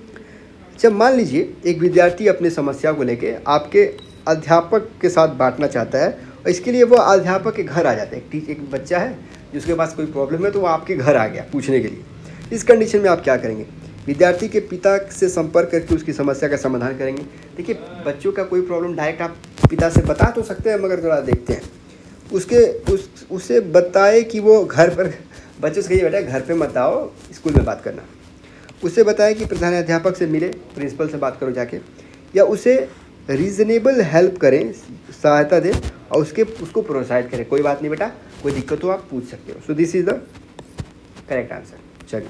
जब मान लीजिए एक विद्यार्थी अपनी समस्या को लेके आपके अध्यापक के साथ बांटना चाहता है, और इसके लिए वो अध्यापक के घर आ जाता है। एक बच्चा है जिसके पास कोई प्रॉब्लम है, तो वो आपके घर आ गया पूछने के लिए। इस कंडीशन में आप क्या करेंगे? विद्यार्थी के पिता से संपर्क करके उसकी समस्या का समाधान करेंगे। देखिए, बच्चों का कोई प्रॉब्लम डायरेक्ट आप पिता से बता तो सकते हैं, मगर थोड़ा देखते हैं उसे बताए कि वो घर पर, बच्चों से कहिए बेटा घर पे मत आओ, स्कूल में बात करना। उसे बताएं कि प्रधानाध्यापक से मिले, प्रिंसिपल से बात करो जाके, या उसे रीज़नेबल हेल्प करें, सहायता दें, और उसको प्रोत्साहित करें। कोई बात नहीं बेटा, कोई दिक्कत हो आप पूछ सकते हो। So this is the correct answer. चलिए,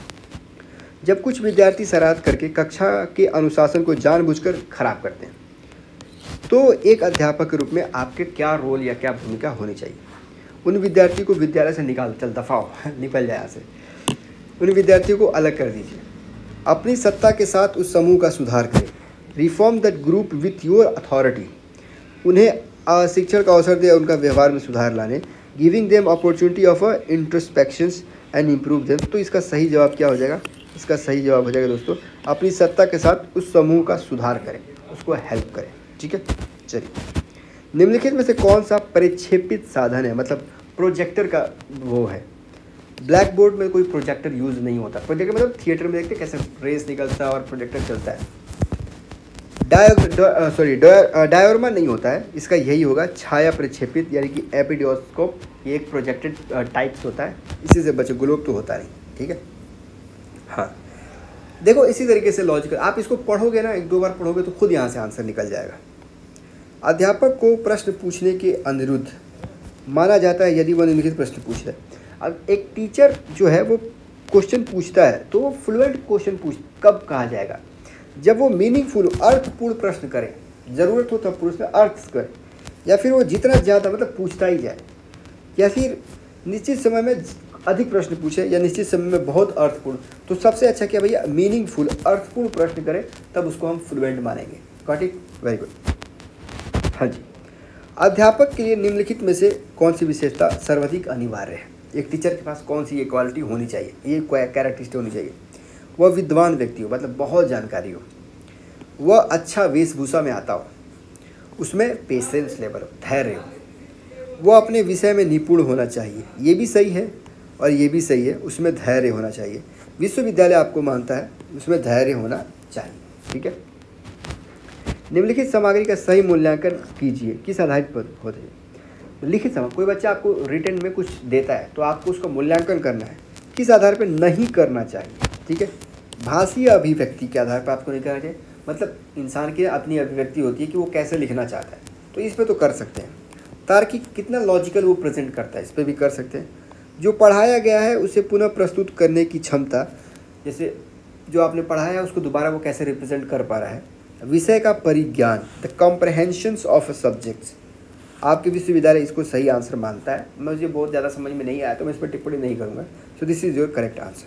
जब कुछ विद्यार्थी शरारत करके कक्षा के अनुशासन को जानबूझकर खराब करते हैं, तो एक अध्यापक के रूप में आपके क्या रोल या क्या भूमिका होनी चाहिए? उन विद्यार्थी को विद्यालय से निकाल, चल दफाओ, निकल जाए यहाँ से। उन विद्यार्थियों को अलग कर दीजिए। अपनी सत्ता के साथ उस समूह का सुधार करें। Reform that group with your authority. उन्हें शिक्षण का अवसर दे, उनका व्यवहार में सुधार लाने। Giving them opportunity of introspections and improve them. तो इसका सही जवाब क्या हो जाएगा? इसका सही जवाब हो जाएगा दोस्तों, अपनी सत्ता के साथ उस समूह का सुधार करें, उसको हेल्प करें। ठीक है, चलिए, निम्नलिखित में से कौन सा परिक्षेपित साधन है? मतलब प्रोजेक्टर का वो है। ब्लैक बोर्ड में कोई प्रोजेक्टर यूज़ नहीं होता। प्रोजेक्टर मतलब थिएटर में देखते कैसे रेस निकलता है और प्रोजेक्टर चलता है। डायोरमा नहीं होता है, इसका यही होगा छाया प्रक्षेपित यानी कि एपिडियोस्कोप। ये एक प्रोजेक्टेड टाइप्स होता है, इसी से बच्चों ग्लोब तो होता नहीं, ठीक है। हाँ देखो इसी तरीके से लॉजिकल आप इसको पढ़ोगे ना, एक दो बार पढ़ोगे तो खुद यहाँ से आंसर निकल जाएगा। अध्यापक को प्रश्न पूछने के अनिरुद्ध माना जाता है यदि वह निम्नलिखित प्रश्न पूछ रहा है। अब एक टीचर जो है वो क्वेश्चन पूछता है तो वो फ्लुएंट क्वेश्चन कब कहा जाएगा, जब वो मीनिंगफुल अर्थपूर्ण प्रश्न करे, ज़रूरत हो तब प्रश्न अर्थ करे, या फिर वो जितना ज़्यादा मतलब पूछता ही जाए, या फिर निश्चित समय में अधिक प्रश्न पूछे या निश्चित समय में बहुत अर्थपूर्ण। तो सबसे अच्छा क्या भैया, मीनिंगफुल अर्थपूर्ण प्रश्न करें तब उसको हम फ्लुएंट मानेंगे। Got it, very good. हाँ जी, अध्यापक के लिए निम्नलिखित में से कौन सी विशेषता सर्वाधिक अनिवार्य है। एक टीचर के पास कौन सी ये क्वालिटी होनी चाहिए, ये कैरेक्टरिस्टिक होनी चाहिए। वह विद्वान व्यक्ति हो, मतलब बहुत जानकारी हो, वह अच्छा वेशभूषा में आता हो, उसमें पेशेंस लेवल हो, धैर्य हो, वह अपने विषय में निपुण होना चाहिए, ये भी सही है और ये भी सही है, उसमें धैर्य होना चाहिए। विश्वविद्यालय आपको मानता है, उसमें धैर्य होना चाहिए, ठीक है। निम्नलिखित सामग्री का सही मूल्यांकन कीजिए, किस आधारित पर होते हैं। लिखित सामग्री, कोई बच्चा आपको रिटर्न में कुछ देता है तो आपको उसका मूल्यांकन करना है, किस आधार पर नहीं करना चाहिए, ठीक है। भाषीय अभिव्यक्ति के आधार पर आपको नहीं करना चाहिए, मतलब इंसान की अपनी अभिव्यक्ति होती है कि वो कैसे लिखना चाहता है, तो इस पर तो कर सकते हैं। तार्किक, कितना लॉजिकल वो प्रेजेंट करता है, इस पर भी कर सकते हैं। जो पढ़ाया गया है उसे पुनः प्रस्तुत करने की क्षमता, जैसे जो आपने पढ़ाया है उसको दोबारा वो कैसे रिप्रेजेंट कर पा रहा है। विषय का परिज्ञान, the comprehensions of a subjects, आपके विश्वविद्यालय इसको सही आंसर मानता है। मुझे बहुत ज़्यादा समझ में नहीं आया तो मैं इस पर टिप्पणी नहीं करूँगा। So this is your correct answer.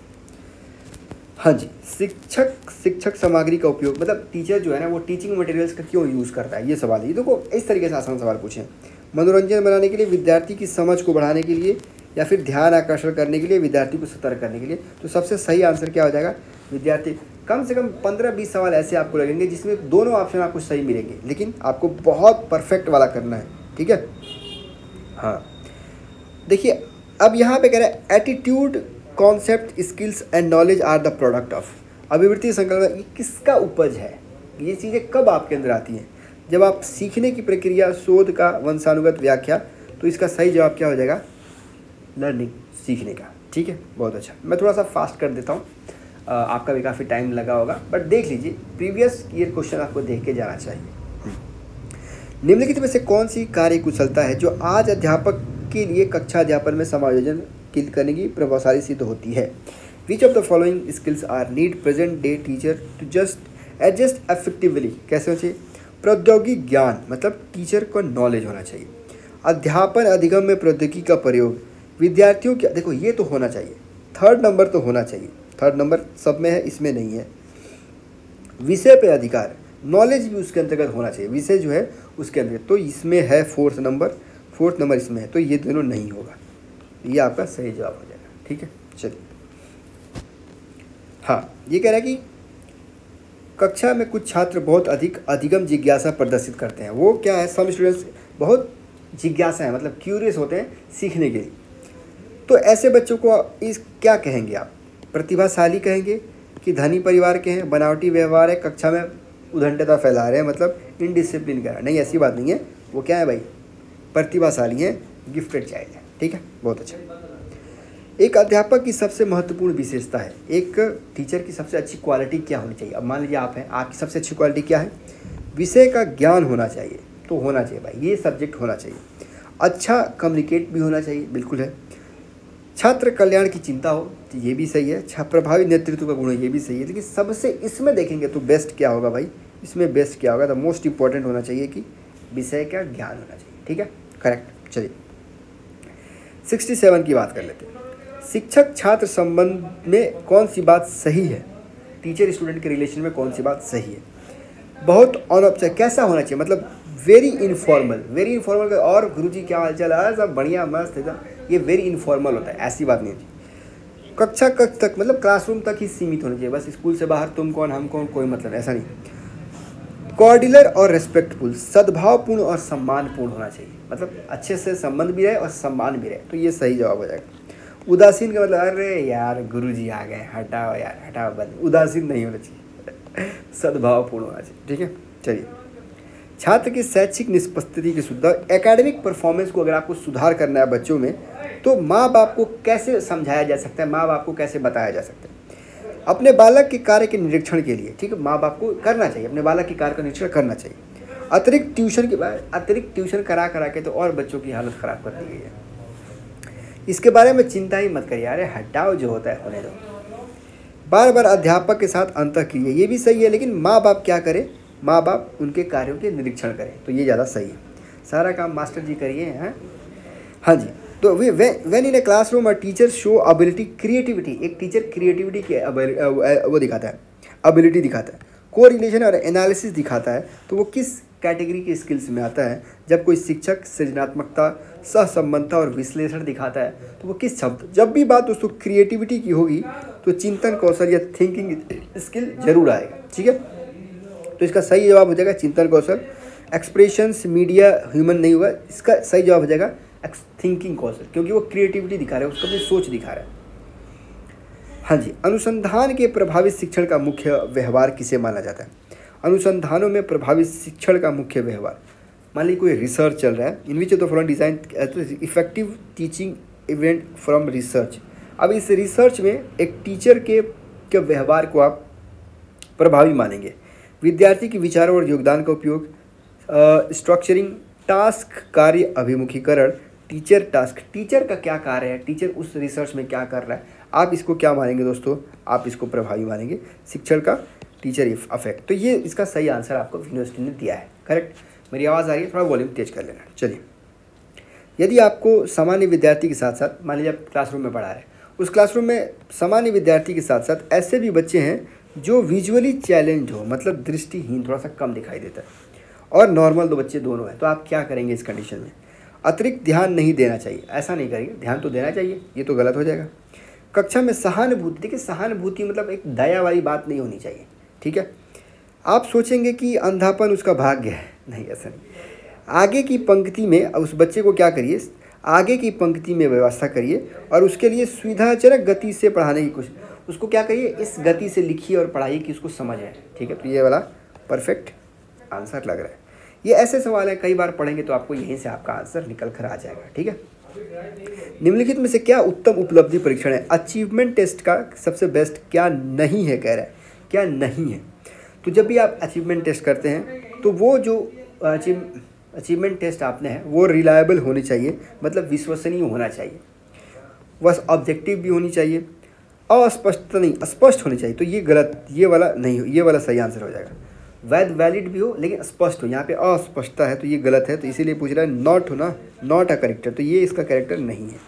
हाँ जी, शिक्षक सामग्री का उपयोग, मतलब टीचर जो है ना वो टीचिंग मटेरियल्स का क्यों यूज़ करता है, ये सवाल है। ये देखो इस तरीके से आसान सवाल पूछें। मनोरंजन बनाने के लिए, विद्यार्थी की समझ को बढ़ाने के लिए, या फिर ध्यान आकर्षण करने के लिए, विद्यार्थी को सतर्क करने के लिए। तो सबसे सही आंसर क्या हो जाएगा, विद्यार्थी। कम से कम 15-20 सवाल ऐसे आपको लगेंगे जिसमें दोनों ऑप्शन आपको सही मिलेंगे, लेकिन आपको बहुत परफेक्ट वाला करना है, ठीक है। हाँ देखिए, अब यहाँ पे कह रहा है attitude, concept, skills and knowledge are the product of. अभिवृत्ति संकल्पना, ये किसका उपज है, ये चीज़ें कब आपके अंदर आती हैं, जब आप सीखने की प्रक्रिया, शोध का वंशानुगत व्याख्या। तो इसका सही जवाब क्या हो जाएगा, लर्निंग, सीखने का, ठीक है। बहुत अच्छा, मैं थोड़ा सा फास्ट कर देता हूँ, आपका भी काफ़ी टाइम लगा होगा, बट देख लीजिए प्रीवियस ईयर क्वेश्चन आपको देख के जाना चाहिए। निम्नलिखित में से कौन सी कार्य कुशलता है जो आज अध्यापक के लिए कक्षा अध्यापन में समायोजन करने की प्रभावशाली सिद्ध होती है। Which of the following skills are need present day teacher to just adjust effectively, कैसे होना चाहिए। प्रौद्योगिक ज्ञान, मतलब टीचर को नॉलेज होना चाहिए। अध्यापन अधिगम में प्रौद्योगिकी का प्रयोग, विद्यार्थियों के, देखो ये तो होना चाहिए, 3rd नंबर तो होना चाहिए, 3rd नंबर सब में है, इसमें नहीं है। विषय पे अधिकार, नॉलेज भी उसके अंतर्गत होना चाहिए, विषय जो है उसके अंदर, तो इसमें है 4th नंबर इसमें है, तो ये दोनों नहीं होगा, ये आपका सही जवाब हो जाएगा, ठीक है। चलिए, हाँ ये कह रहा है कि कक्षा में कुछ छात्र बहुत अधिक अधिगम जिज्ञासा प्रदर्शित करते हैं। वो क्या है, सम स्टूडेंट्स बहुत जिज्ञासा है, मतलब क्यूरियस होते हैं सीखने के लिए। तो ऐसे बच्चों को इस क्या कहेंगे आप, प्रतिभाशाली कहेंगे कि धनी परिवार के हैं, बनावटी व्यवहार है, कक्षा में उद्दंडता फैला रहे हैं, मतलब इनडिसिप्लिन कर रहे हैं। नहीं, ऐसी बात नहीं है, वो क्या है भाई, प्रतिभाशाली हैं, गिफ्टेड चाइल्ड है, ठीक है। बहुत अच्छा। एक अध्यापक की सबसे महत्वपूर्ण विशेषता है, एक टीचर की सबसे अच्छी क्वालिटी क्या होनी चाहिए। अब मान लीजिए आप हैं, आपकी सबसे अच्छी क्वालिटी क्या है, विषय का ज्ञान होना चाहिए, तो होना चाहिए भाई, ये सब्जेक्ट होना चाहिए। अच्छा कम्युनिकेट भी होना चाहिए, बिल्कुल है। छात्र कल्याण की चिंता हो, तो ये भी सही है। प्रभावी नेतृत्व का गुण है, ये भी सही है। लेकिन सबसे इसमें देखेंगे तो बेस्ट क्या होगा भाई, इसमें बेस्ट क्या होगा, द मोस्ट इंपॉर्टेंट होना चाहिए कि विषय का ज्ञान होना चाहिए, ठीक है, करेक्ट। चलिए 67 की बात कर लेते हैं। शिक्षक छात्र संबंध में कौन सी बात सही है, टीचर स्टूडेंट के रिलेशन में कौन सी बात सही है। बहुत अनौपचारिक, कैसा होना चाहिए, मतलब वेरी इनफॉर्मल, और गुरुजी क्या हाल चाल है, सब बढ़िया मस्त एकदम, ये वेरी इनफॉर्मल होता है, ऐसी बात नहीं होती। कक्षा कक्ष तक, मतलब क्लासरूम तक ही सीमित होना चाहिए, बस स्कूल से बाहर तुम कौन हम कौन, कोई मतलब ऐसा नहीं। कॉर्डिलर और रेस्पेक्टफुल, सद्भावपूर्ण और सम्मानपूर्ण होना चाहिए, मतलब अच्छे से संबंध भी रहे और सम्मान भी रहे, तो ये सही जवाब हो जाएगा। उदासीन का मतलब अरे यार गुरुजी आ गए, हटाओ यार हटाओ, बंद, उदासीन नहीं होना चाहिए। सद्भावपूर्ण होना चाहिए, ठीक है। चलिए, छात्र की शैक्षिक निष्पत्ति की सुधार, एकेडमिक परफॉर्मेंस को अगर आपको सुधार करना है बच्चों में, तो माँ बाप को कैसे समझाया जा सकता है, माँ बाप को कैसे बताया जा सकता है। अपने बालक के कार्य के निरीक्षण के लिए, ठीक है, माँ बाप को करना चाहिए, अपने बालक के कार्य का निरीक्षण करना चाहिए। अतिरिक्त ट्यूशन करा के तो और बच्चों की हालत ख़राब कर दी गई है। इसके बारे में चिंता ही मत करिए, अरे हटाओ, जो होता है होने दो। बार बार अध्यापक के साथ अंतःक्रिया, ये भी सही है, लेकिन माँ बाप क्या करें, माँ बाप उनके कार्यों के निरीक्षण करें, तो ये ज़्यादा सही है। सारा काम मास्टर जी करिए, हैं। हाँ जी, तो when in a classroom a teacher show ability creativity, एक टीचर क्रिएटिविटी के वो दिखाता है, एबिलिटी दिखाता है, कोरिलेशन और एनालिसिस दिखाता है, तो वो किस कैटेगरी के स्किल्स में आता है। जब कोई शिक्षक सृजनात्मकता, सहसंबंधता और विश्लेषण दिखाता है, तो वो किस शब्द, जब भी बात दोस्तों क्रिएटिविटी की होगी तो चिंतन कौशल या थिंकिंग स्किल जरूर आएगा, ठीक है। तो इसका सही जवाब हो जाएगा चिंतन कौशल। एक्सप्रेशंस मीडिया ह्यूमन नहीं हुआ, इसका सही जवाब हो जाएगा थिंकिंग कौशल, क्योंकि वो क्रिएटिविटी दिखा रहा है, उसको अपनी सोच दिखा रहा है। हाँ जी, अनुसंधान के प्रभावित शिक्षण का मुख्य व्यवहार किसे माना जाता है। अनुसंधानों में प्रभावित शिक्षण का मुख्य व्यवहार, मान लीजिए कोई रिसर्च चल रहा है, in which of the following design effective teaching event from research. अब इस रिसर्च में एक टीचर के व्यवहार को आप प्रभावी मानेंगे। विद्यार्थी के विचारों और योगदान का उपयोग, स्ट्रक्चरिंग, टास्क कार्य अभिमुखीकरण, टीचर टास्क, टीचर का क्या कार्य है, टीचर उस रिसर्च में क्या कर रहा है, आप इसको क्या मानेंगे दोस्तों, आप इसको प्रभावी मानेंगे। शिक्षण का टीचर अफेक्ट, तो ये इसका सही आंसर आपको यूनिवर्सिटी ने दिया है, करेक्ट। मेरी आवाज़ आ रही है, थोड़ा वॉल्यूम तेज कर लेना। चलिए, यदि आपको सामान्य विद्यार्थी के साथ साथ, मान लीजिए आप क्लासरूम में पढ़ा रहे हैं, उस क्लासरूम में सामान्य विद्यार्थी के साथ साथ ऐसे भी बच्चे हैं जो विजुअली चैलेंज हो, मतलब दृष्टिहीन, थोड़ा सा कम दिखाई देता है, और नॉर्मल दो बच्चे दोनों हैं, तो आप क्या करेंगे इस कंडीशन में। अतिरिक्त ध्यान नहीं देना चाहिए, ऐसा नहीं करेंगे, ध्यान तो देना चाहिए, ये तो गलत हो जाएगा। कक्षा में सहानुभूति, देखिए सहानुभूति मतलब एक दया वाली बात नहीं होनी चाहिए, ठीक है। आप सोचेंगे कि अंधापन उसका भाग्य है, नहीं, ऐसा नहीं। आगे की पंक्ति में उस बच्चे को क्या करिए, आगे की पंक्ति में व्यवस्था करिए और उसके लिए सुविधाजनक गति से पढ़ाने की कोशिश, उसको क्या करिए, इस गति से लिखिए और पढ़ाइए कि उसको समझ आए, ठीक है। तो ये वाला परफेक्ट आंसर लग रहा है। ये ऐसे सवाल है, कई बार पढ़ेंगे तो आपको यहीं से आपका आंसर निकल कर आ जाएगा, ठीक है। निम्नलिखित में से क्या उत्तम उपलब्धि परीक्षण है। अचीवमेंट टेस्ट का सबसे बेस्ट क्या नहीं है, कह रहा है, क्या नहीं है। तो जब भी आप अचीवमेंट टेस्ट करते हैं तो वो जो अचीवमेंट टेस्ट आपने है वो रिलायबल होनी चाहिए, मतलब विश्वसनीय होना चाहिए, बस ऑब्जेक्टिव भी होनी चाहिए, अस्पष्ट नहीं, स्पष्ट होनी चाहिए। तो ये गलत, ये वाला नहीं हो, ये वाला सही आंसर हो जाएगा। वैलिड भी हो लेकिन स्पष्ट हो, यहाँ पे अस्पष्टता है तो ये गलत है, तो इसीलिए पूछ रहा है नॉट हो ना, नॉट अ करेक्टर, तो ये इसका करेक्टर नहीं है।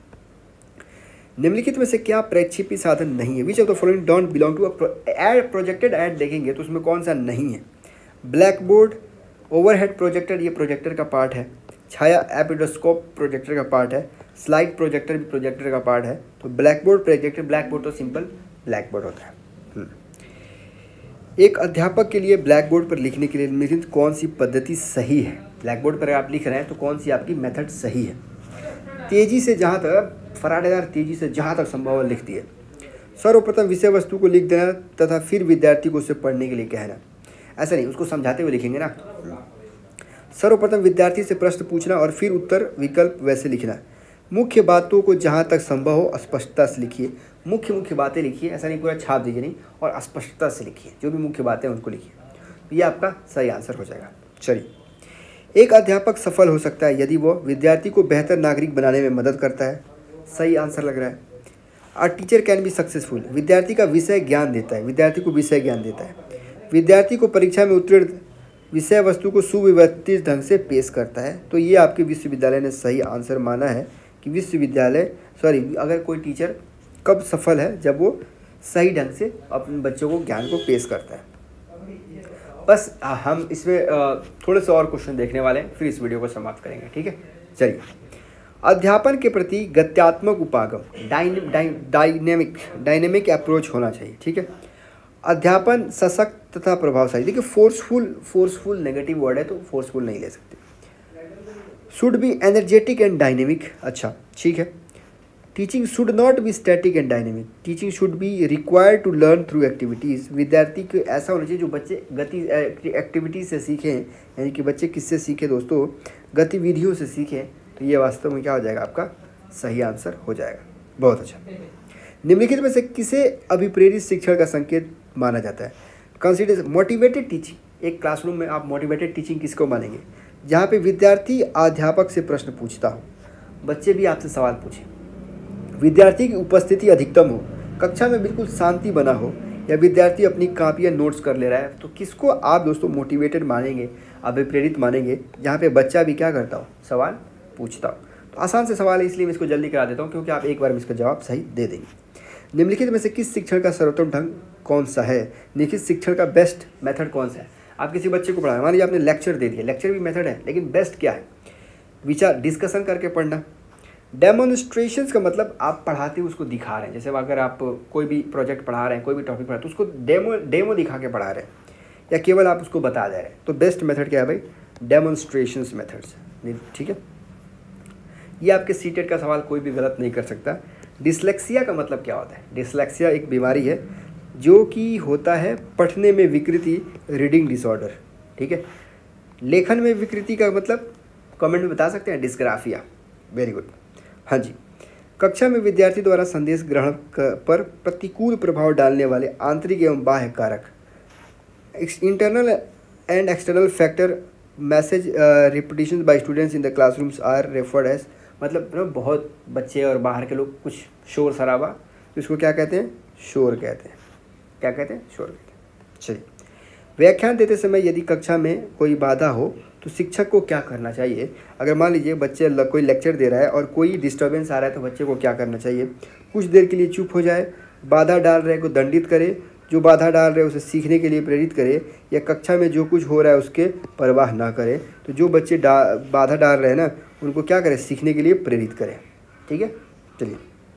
निम्नलिखित में से क्या प्रक्षेपी साधन नहीं है। Which of the following don't belong to aid projected aid देखेंगे तो उसमें कौन सा नहीं है। ब्लैक बोर्ड, ओवरहेड प्रोजेक्टर, ये प्रोजेक्टर का पार्ट है। छाया एपिडोस्कोप प्रोजेक्टर का पार्ट है। स्लाइड प्रोजेक्टर भी प्रोजेक्टर का पार्ट है। तो black board projector, black board तो सिंपल ब्लैक बोर्ड होता है। एक अध्यापक के लिए ब्लैक बोर्ड पर लिखने के लिए निम्नलिखित कौन सी पद्धति सही है। ब्लैक बोर्ड पर आप लिख रहे हैं तो कौन सी आपकी मेथड सही है। तेजी से जहाँ तक, फराडेदार तेजी से जहाँ तक संभव है लिख दिए। सर्वप्रथम विषय वस्तु को लिख देना तथा फिर विद्यार्थी को उसे पढ़ने के लिए कहना। ऐसा नहीं, उसको समझाते हुए लिखेंगे ना। सर्वप्रथम विद्यार्थी से प्रश्न पूछना और फिर उत्तर विकल्प वैसे लिखना। मुख्य बातों को जहाँ तक संभव हो स्पष्टता से लिखिए। मुख्य बातें लिखिए, ऐसा नहीं पूरा छाप दीजिए नहीं, और स्पष्टता से लिखिए, जो भी मुख्य बातें हैं उनको लिखिए। तो ये आपका सही आंसर हो जाएगा। चलिए, एक अध्यापक सफल हो सकता है यदि वो विद्यार्थी को बेहतर नागरिक बनाने में मदद करता है। सही आंसर लग रहा है। A teacher can be successful, विद्यार्थी का विषय ज्ञान देता है, विद्यार्थी को विषय ज्ञान देता है। विद्यार्थी को परीक्षा में उत्तीर्ण विषय वस्तु को सुव्यवस्थित ढंग से पेश करता है। तो ये आपके विश्वविद्यालय ने सही आंसर माना है कि अगर कोई टीचर कब सफल है, जब वो सही ढंग से अपने बच्चों को ज्ञान को पेश करता है। बस हम इसमें थोड़े से और क्वेश्चन देखने वाले हैं, फिर इस वीडियो को समाप्त करेंगे, ठीक है। चलिए, अध्यापन के प्रति गत्यात्मक उपागम, डायनेमिक अप्रोच होना चाहिए, ठीक है। अध्यापन सशक्त तथा प्रभावशाली, देखिए फोर्सफुल नेगेटिव वर्ड है तो फोर्सफुल नहीं ले सकते। Should be energetic and dynamic, अच्छा ठीक है। Teaching should not be static and dynamic, teaching should be required to learn through activities. विद्यार्थी को ऐसा होना चाहिए जो बच्चे गति एक्टिविटीज से सीखें, यानी कि बच्चे किससे सीखें दोस्तों, गतिविधियों से सीखें। तो ये वास्तव में क्या हो जाएगा, आपका सही आंसर हो जाएगा। बहुत अच्छा। निम्नलिखित में से किसे अभिप्रेरित शिक्षण का संकेत माना जाता है? Consider motivated teaching. एक क्लासरूम में आप मोटिवेटेड टीचिंग किसको मानेंगे? जहाँ पे विद्यार्थी अध्यापक से प्रश्न पूछता हो, बच्चे भी आपसे सवाल पूछें, विद्यार्थी की उपस्थिति अधिकतम हो, कक्षा में बिल्कुल शांति बना हो, या विद्यार्थी अपनी कापियाँ नोट्स कर ले रहा है, तो किसको आप दोस्तों मोटिवेटेड मानेंगे, अभिप्रेरित मानेंगे? जहाँ पे बच्चा भी क्या करता हो, सवाल पूछता हो। तो आसान से सवाल है, इसलिए मैं इसको जल्दी करा देता हूँ क्योंकि आप एक बार में इसका जवाब सही दे देंगे। निम्नलिखित में से किस शिक्षण का सर्वोत्तम ढंग कौन सा है? निम्नलिखित शिक्षण का बेस्ट मेथड कौन सा है? आप किसी बच्चे को पढ़ाएं, मान लीजिए आपने लेक्चर दे दिया, लेक्चर भी मेथड है, लेकिन बेस्ट क्या है? विचार डिस्कशन करके पढ़ना। डेमोन्स्ट्रेशंस का मतलब आप पढ़ाते हुए उसको दिखा रहे हैं, जैसे अगर आप कोई भी प्रोजेक्ट पढ़ा रहे हैं, कोई भी टॉपिक पढ़ा रहे हैं तो उसको डेमो दिखा के पढ़ा रहे हैं, या केवल आप उसको बता दे रहे हैं। तो बेस्ट मेथड क्या है भाई? Demonstrations methods. ठीक है, ये आपके सीटेट का सवाल कोई भी गलत नहीं कर सकता। डिसलेक्सिया का मतलब क्या होता है? डिसलेक्सिया एक बीमारी है जो कि होता है पढ़ने में विकृति, रीडिंग डिसऑर्डर। ठीक है, लेखन में विकृति का मतलब कमेंट में बता सकते हैं? डिस्ग्राफिया। Very good. हाँ जी। कक्षा में विद्यार्थी द्वारा संदेश ग्रहण पर प्रतिकूल प्रभाव डालने वाले आंतरिक एवं बाह्य कारक, internal and external factor, message repetition by students in the classrooms are referred as, मतलब ना बहुत बच्चे और बाहर के लोग कुछ शोर शराबा, तो इसको क्या कहते हैं? शोर कहते हैं। क्या कहते हैं? शोर कहते हैं। चलिए, व्याख्यान देते समय यदि कक्षा में कोई बाधा हो तो शिक्षक को क्या करना चाहिए? अगर मान लीजिए बच्चे कोई लेक्चर दे रहा है और कोई डिस्टर्बेंस आ रहा है तो बच्चे को क्या करना चाहिए? कुछ देर के लिए चुप हो जाए, बाधा डाल रहे को दंडित करे, जो बाधा डाल रहे उसे सीखने के लिए प्रेरित करे, या कक्षा में जो कुछ हो रहा है उसके परवाह ना करे। तो जो बच्चे बाधा डाल रहे हैं ना, उनको क्या करें? सीखने के लिए प्रेरित करें। ठीक है, चलिए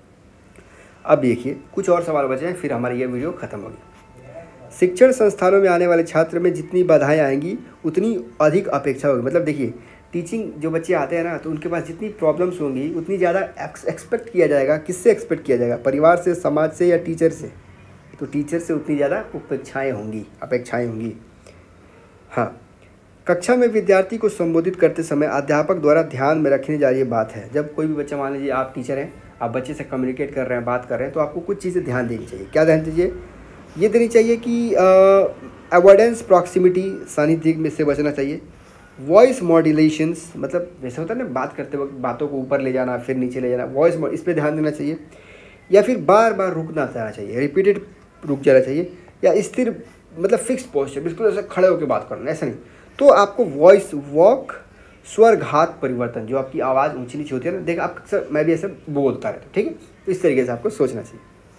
अब देखिए कुछ और सवाल बचे हैं, फिर हमारी ये वीडियो खत्म होगी। शिक्षण संस्थानों में आने वाले छात्र में जितनी बाधाएं आएंगी उतनी अधिक अपेक्षा होगी। मतलब देखिए, टीचिंग जो बच्चे आते हैं ना, तो उनके पास जितनी प्रॉब्लम्स होंगी उतनी ज़्यादा एक्सपेक्ट किया जाएगा। किससे एक्सपेक्ट किया जाएगा? परिवार से, समाज से, या टीचर से? तो टीचर से उतनी ज़्यादा अपेक्षाएँ होंगी। हाँ, कक्षा में विद्यार्थी को संबोधित करते समय अध्यापक द्वारा ध्यान में रखने जा रही बात है। जब कोई भी बच्चा, मान लीजिए आप टीचर हैं, आप बच्चे से कम्युनिकेट कर रहे हैं, बात कर रहे हैं, तो आपको कुछ चीज़ें ध्यान देनी चाहिए। क्या ध्यान दीजिए? ये देनी चाहिए कि अवॉइडेंस, प्रॉक्सिमिटी, सानिध्य में से बचना चाहिए। वॉइस मॉड्यूलेशंस, मतलब जैसे होता है ना, बात करते वक्त बातों को ऊपर ले जाना फिर नीचे ले जाना, वॉइस इस पर ध्यान देना चाहिए। या फिर बार बार रुकना जाना चाहिए, रिपीटेड रुक जाना चाहिए। या स्थिर मतलब फिक्स्ड पोस्चर, बिल्कुल ऐसे खड़े होकर बात करना, ऐसा नहीं। तो आपको वॉइस वॉक, स्वर घात परिवर्तन, जो आपकी आवाज़ ऊंची नीचे होती है ना, देख आप अक्सर, मैं भी ऐसे बोलता रहता हूँ। ठीक है, तो इस तरीके से आपको सोचना चाहिए।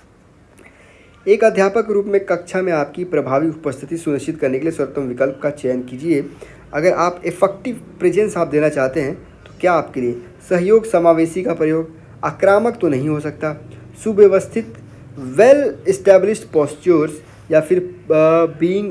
एक अध्यापक के रूप में कक्षा में आपकी प्रभावी उपस्थिति सुनिश्चित करने के लिए सर्वोत्तम विकल्प का चयन कीजिए। अगर आप इफेक्टिव प्रेजेंस आप देना चाहते हैं तो क्या आपके लिए सहयोग समावेशी का प्रयोग, आक्रामक तो नहीं हो सकता, सुव्यवस्थित, वेल इस्टेब्लिश्ड पोस्चर्स, या फिर बीइंग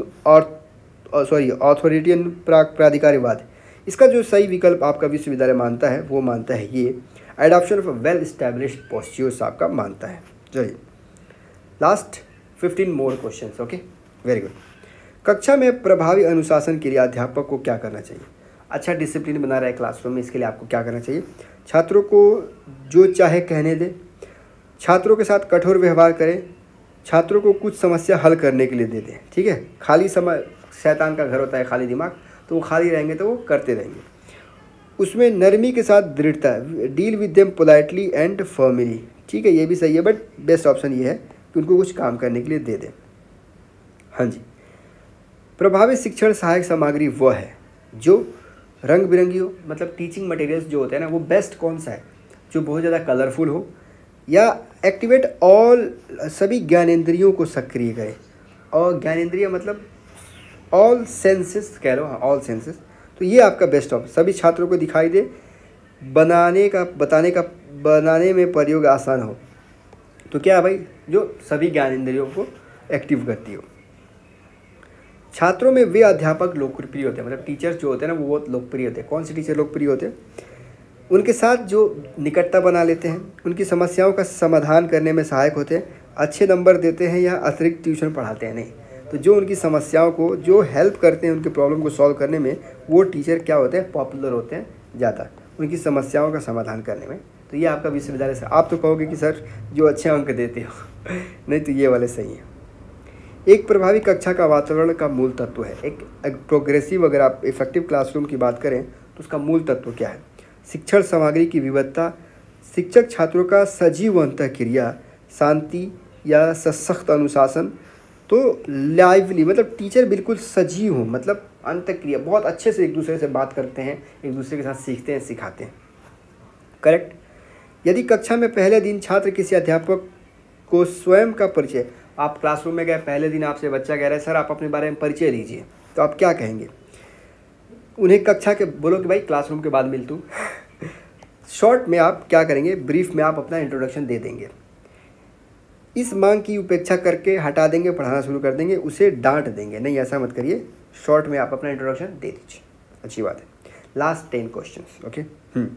ऑथोरिटेरियन प्राधिकारिवाद। इसका जो सही विकल्प आपका विश्वविद्यालय मानता है वो मानता है ये adoption of well established postures आपका मानता है। चलिए last 15 more questions. Okay, very good. कक्षा में प्रभावी अनुशासन के लिए अध्यापक को क्या करना चाहिए? अच्छा डिसिप्लिन बना रहा है क्लासरूम में, इसके लिए आपको क्या करना चाहिए? छात्रों को जो चाहे कहने दें, छात्रों के साथ कठोर व्यवहार करें, छात्रों को कुछ समस्या हल करने के लिए दे दें। ठीक है, खाली समय शैतान का घर होता है, खाली दिमाग, तो वो खाली रहेंगे तो वो करते रहेंगे। उसमें नरमी के साथ दृढ़ता, deal with them politely and firmly. ठीक है, ये भी सही है, बट बेस्ट ऑप्शन ये है कि उनको कुछ काम करने के लिए दे दें। हाँ जी, प्रभावी शिक्षण सहायक सामग्री वह है जो रंग बिरंगी हो, मतलब टीचिंग मटेरियल्स जो होते हैं ना, वो बेस्ट कौन सा है? जो बहुत ज़्यादा कलरफुल हो, या एक्टिवेट ऑल, सभी ज्ञानेंद्रियों को सक्रिय करे। और ज्ञानेंद्रिय मतलब ऑल सेंसेस कह लो, हाँ ऑल सेंसेस। तो ये आपका बेस्ट ऑप्शन, सभी छात्रों को दिखाई दे, बनाने में प्रयोग आसान हो। तो क्या है भाई? जो सभी ज्ञानेंद्रियों को एक्टिव करती हो। छात्रों में वे अध्यापक लोकप्रिय होते हैं, मतलब टीचर्स जो होते हैं ना वो बहुत लोकप्रिय होते हैं। कौन से टीचर लोकप्रिय होते हैं? उनके साथ जो निकटता बना लेते हैं, उनकी समस्याओं का समाधान करने में सहायक होते हैं, अच्छे नंबर देते हैं या अतिरिक्त ट्यूशन पढ़ाते हैं। नहीं, तो जो उनकी समस्याओं को जो हेल्प करते हैं उनके प्रॉब्लम को सॉल्व करने में, वो टीचर क्या होते हैं, पॉपुलर होते हैं ज़्यादा उनकी समस्याओं का समाधान करने में। तो ये आपका विश्वविद्यालय से। आप तो कहोगे कि सर जो अच्छे अंक देते हो नहीं, तो ये वाले सही हैं। एक प्रभावी कक्षा का वातावरण का मूल तत्व है। एक प्रोग्रेसिव, अगर आप इफेक्टिव क्लासरूम की बात करें तो उसका मूल तत्व क्या है? शिक्षण सामग्री की विविधता, शिक्षक छात्रों का सजीव अंतःक्रिया, शांति या सशक्त अनुशासन। तो लाइवली मतलब टीचर बिल्कुल सजीव हो, मतलब अंतःक्रिया, बहुत अच्छे से एक दूसरे से बात करते हैं, एक दूसरे के साथ सीखते हैं, सिखाते हैं। करेक्ट। यदि कक्षा में पहले दिन छात्र किसी अध्यापक को स्वयं का परिचय, आप क्लासरूम में गए, पहले दिन आपसे बच्चा कह रहा है सर आप अपने बारे में परिचय दीजिए, तो आप क्या कहेंगे? उन्हें कक्षा के बोलो कि भाई क्लासरूम के बाद मिल तू शॉर्ट में आप क्या करेंगे, ब्रीफ में आप अपना इंट्रोडक्शन दे देंगे। इस मांग की उपेक्षा करके हटा देंगे, पढ़ाना शुरू कर देंगे, उसे डांट देंगे। नहीं, ऐसा मत करिए, शॉर्ट में आप अपना इंट्रोडक्शन दे दीजिए। अच्छी बात है। Last 10 questions. ओके।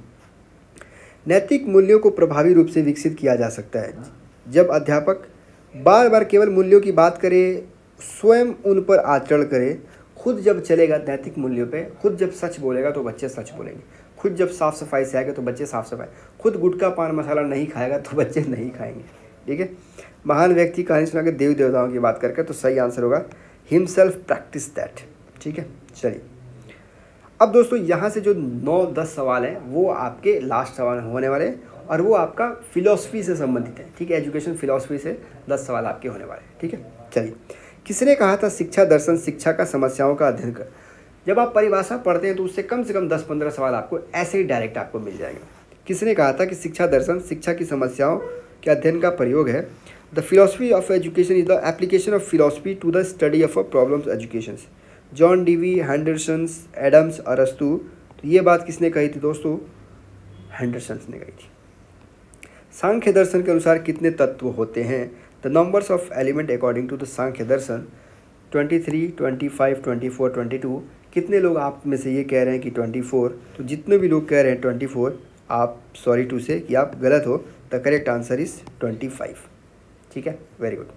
नैतिक मूल्यों को प्रभावी रूप से विकसित किया जा सकता है जब अध्यापक बार बार केवल मूल्यों की बात करे, स्वयं उन पर आचरण करे। खुद जब चलेगा नैतिक मूल्यों पे, खुद जब सच बोलेगा तो बच्चे सच बोलेंगे, खुद जब साफ़ सफाई से आएगा तो बच्चे साफ़ सफाई, खुद गुटखा पान मसाला नहीं खाएगा तो बच्चे नहीं खाएंगे। ठीक है। महान व्यक्ति कहानी सुना के देवी देवताओं की बात करके, तो सही आंसर होगा हिमसेल्फ प्रैक्टिस दैट। ठीक है, चलिए अब दोस्तों यहाँ से जो 9-10 सवाल हैं वो आपके लास्ट सवाल होने वाले हैं, और वो आपका फिलॉसफी से संबंधित है। ठीक है, एजुकेशन फिलॉसफी से 10 सवाल आपके होने वाले हैं। ठीक है, चलिए। किसने कहा था शिक्षा दर्शन शिक्षा का समस्याओं का अध्ययन कर? जब आप परिभाषा पढ़ते हैं तो उससे कम से कम 10-15 सवाल आपको ऐसे ही डायरेक्ट आपको मिल जाएंगे। किसने कहा था कि शिक्षा दर्शन शिक्षा की समस्याओं के अध्ययन का प्रयोग है? The philosophy of education is the application of philosophy to the study of a problems education. John Dewey, Hendersons, Adams, अरस्तु। तो ये बात किसने कही थी दोस्तों? हैंडरसन्स ने कही थी। सांख्य दर्शन के अनुसार कितने तत्व होते हैं? The numbers of element according to the Sankhya दर्शन 23, 25, 24, 22। कितने लोग आप में से ये कह रहे हैं कि 24? तो जितने भी लोग कह रहे हैं 24, आप सॉरी टू से कि आप गलत हो। The correct answer is 25। ठीक है, वेरी गुड।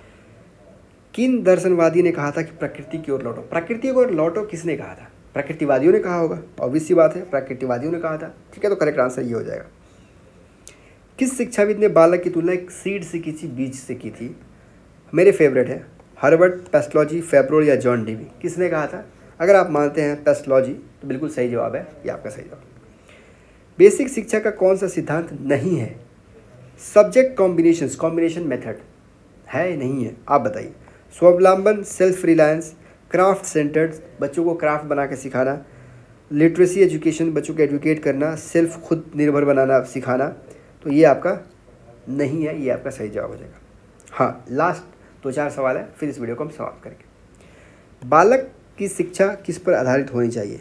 किन दर्शनवादी ने कहा था कि प्रकृति की ओर लौटो? प्रकृति की ओर लौटो किसने कहा था? प्रकृतिवादियों ने कहा होगा, ऑब्वियस सी बात है, प्रकृतिवादियों ने कहा था। ठीक है, तो करेक्ट आंसर ये हो जाएगा। किस शिक्षाविद ने बालक की तुलना एक सीड से की थी, बीज से की थी? मेरे फेवरेट है हर्बर्ट, पेस्टलॉजी, फेब्रोल या जॉन डीवी। किसने कहा था? अगर आप मानते हैं पेस्टलॉजी तो बिल्कुल सही जवाब है, ये आपका सही जवाब। बेसिक शिक्षा का कौन सा सिद्धांत नहीं है? सब्जेक्ट कॉम्बिनेशन मेथड है, नहीं है? आप बताइए। स्वावलंबन, सेल्फ रिलायंस, क्राफ्ट सेंटर्ड, बच्चों को क्राफ्ट बना के सिखाना, लिटरेसी एजुकेशन, बच्चों को एजुकेट करना, सेल्फ खुद निर्भर बनाना सिखाना। तो ये आपका नहीं है, ये आपका सही जवाब हो जाएगा। हाँ, लास्ट 2-4 सवाल है, फिर इस वीडियो को हम समाप्त करेंगे। बालक की शिक्षा किस पर आधारित होनी चाहिए?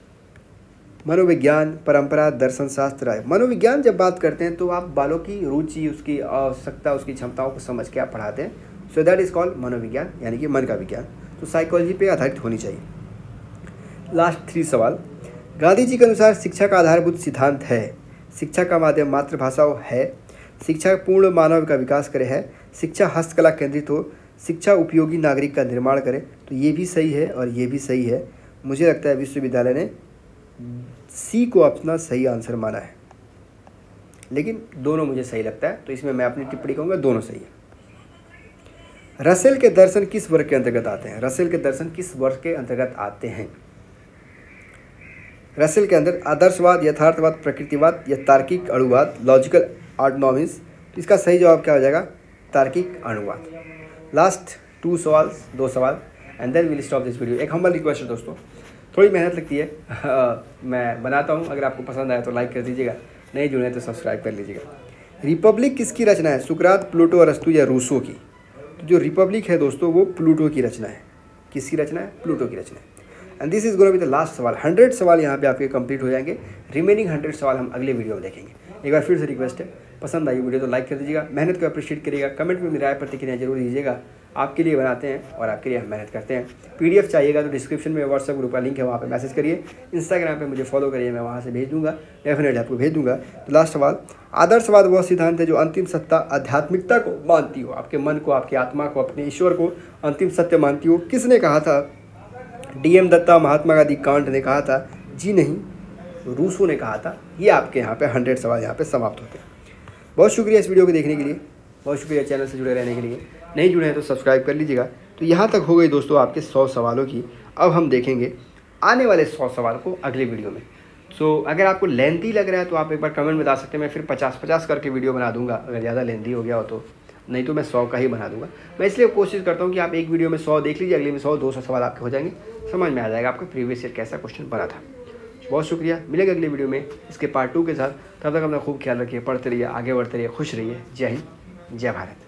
मनोविज्ञान, परंपरा, दर्शन शास्त्र। मनोविज्ञान जब बात करते हैं तो आप बालों की रुचि, उसकी आवश्यकता, उसकी क्षमताओं को समझ के आप पढ़ाते हैं। सो दैट इज कॉल्ड मनोविज्ञान, यानी कि मन का विज्ञान। तो साइकोलॉजी पे आधारित होनी चाहिए। लास्ट 3 सवाल। गांधी जी के अनुसार शिक्षा का आधारभूत सिद्धांत है? शिक्षा का माध्यम मातृभाषा है, शिक्षा पूर्ण मानव का विकास करे है, शिक्षा हस्तकला केंद्रित हो, शिक्षा उपयोगी नागरिक का निर्माण करे। तो ये भी सही है और ये भी सही है। मुझे लगता है विश्वविद्यालय ने सी को अपना सही आंसर माना है, लेकिन दोनों मुझे सही लगता है, तो इसमें मैं अपनी टिप्पणी कहूँगा दोनों सही है। रसेल के दर्शन किस वर्ग के अंतर्गत आते हैं? रसेल के दर्शन किस वर्ग के अंतर्गत आते हैं? रसेल के अंदर आदर्शवाद, यथार्थवाद, प्रकृतिवाद या तार्किक अणुवाद, लॉजिकल ऑटोनॉमीज। इसका सही जवाब क्या हो जाएगा? तार्किक अणुवाद। लास्ट 2 सवाल and then will stop this video. एक हम्बल रिक्वेस्ट है दोस्तों, थोड़ी मेहनत लगती है मैं बनाता हूँ। अगर आपको पसंद आए तो लाइक कर दीजिएगा, नहीं जुड़े तो सब्सक्राइब कर लीजिएगा। रिपब्लिक किसकी रचना है? सुकरात, प्लूटो, अरस्तु या रूसो की? तो जो रिपब्लिक है दोस्तों वो प्लूटो की रचना है। किसकी रचना है? प्लूटो की रचना है। And this is gonna be the last सवाल। 100 सवाल यहाँ पे आपके कंप्लीट हो जाएंगे। रिमेनिंग 100 सवाल हम अगले वीडियो में देखेंगे। एक बार फिर से रिक्वेस्ट है, पसंद आई वीडियो तो लाइक कर दीजिएगा, मेहनत को अप्रिशिएट करिएगा, कमेंट में मेरी राय प्रतिक्रिया जरूर दीजिएगा। आपके लिए बनाते हैं और आपके लिए हम मेहनत करते हैं। PDF चाहिएगा तो डिस्क्रिप्शन में व्हाट्सएप ग्रुप का लिंक है, वहाँ पे मैसेज करिए। इंस्टाग्राम पे मुझे फॉलो करिए, मैं वहाँ से भेज दूँगा, डेफिनेटली आपको भेज दूँगा। तो लास्ट सवाल, आदर्शवाद वह सिद्धांत है जो अंतिम सत्ता आध्यात्मिकता को मानती हो, आपके मन को, आपकी आत्मा को, अपने ईश्वर को अंतिम सत्य मानती हो। किसने कहा था? DM दत्ता, महात्मा गांधी, कांट ने कहा था? जी नहीं, रूसो ने कहा था। ये आपके यहाँ पे 100 सवाल यहाँ पे समाप्त होते हैं। बहुत शुक्रिया इस वीडियो को देखने के लिए, बहुत शुक्रिया चैनल से जुड़े रहने के लिए। नहीं जुड़े हैं तो सब्सक्राइब कर लीजिएगा। तो यहाँ तक हो गई दोस्तों आपके 100 सवालों की। अब हम देखेंगे आने वाले 100 सवाल को अगले वीडियो में। अगर आपको लेंथी लग रहा है तो आप एक बार कमेंट में बता सकते हैं, मैं फिर 50-50 करके वीडियो बना दूंगा अगर ज़्यादा लेंथी हो गया हो तो, नहीं तो मैं 100 का ही बना दूंगा। मैं इसलिए कोशिश करता हूँ कि आप एक वीडियो में 100 देख लीजिए, अगले में 100-200 सवाल आपके हो जाएंगे, समझ में आ जाएगा आपका प्रीवियस ईयर कैसा क्वेश्चन बना था। बहुत शुक्रिया, मिलेगा अगले वीडियो में इसके पार्ट 2 के साथ। तब तक अपना खूब ख्याल रखिए, पढ़ते रहिए, आगे बढ़ते रहिए, खुश रहिए। जय हिंद, जय भारत।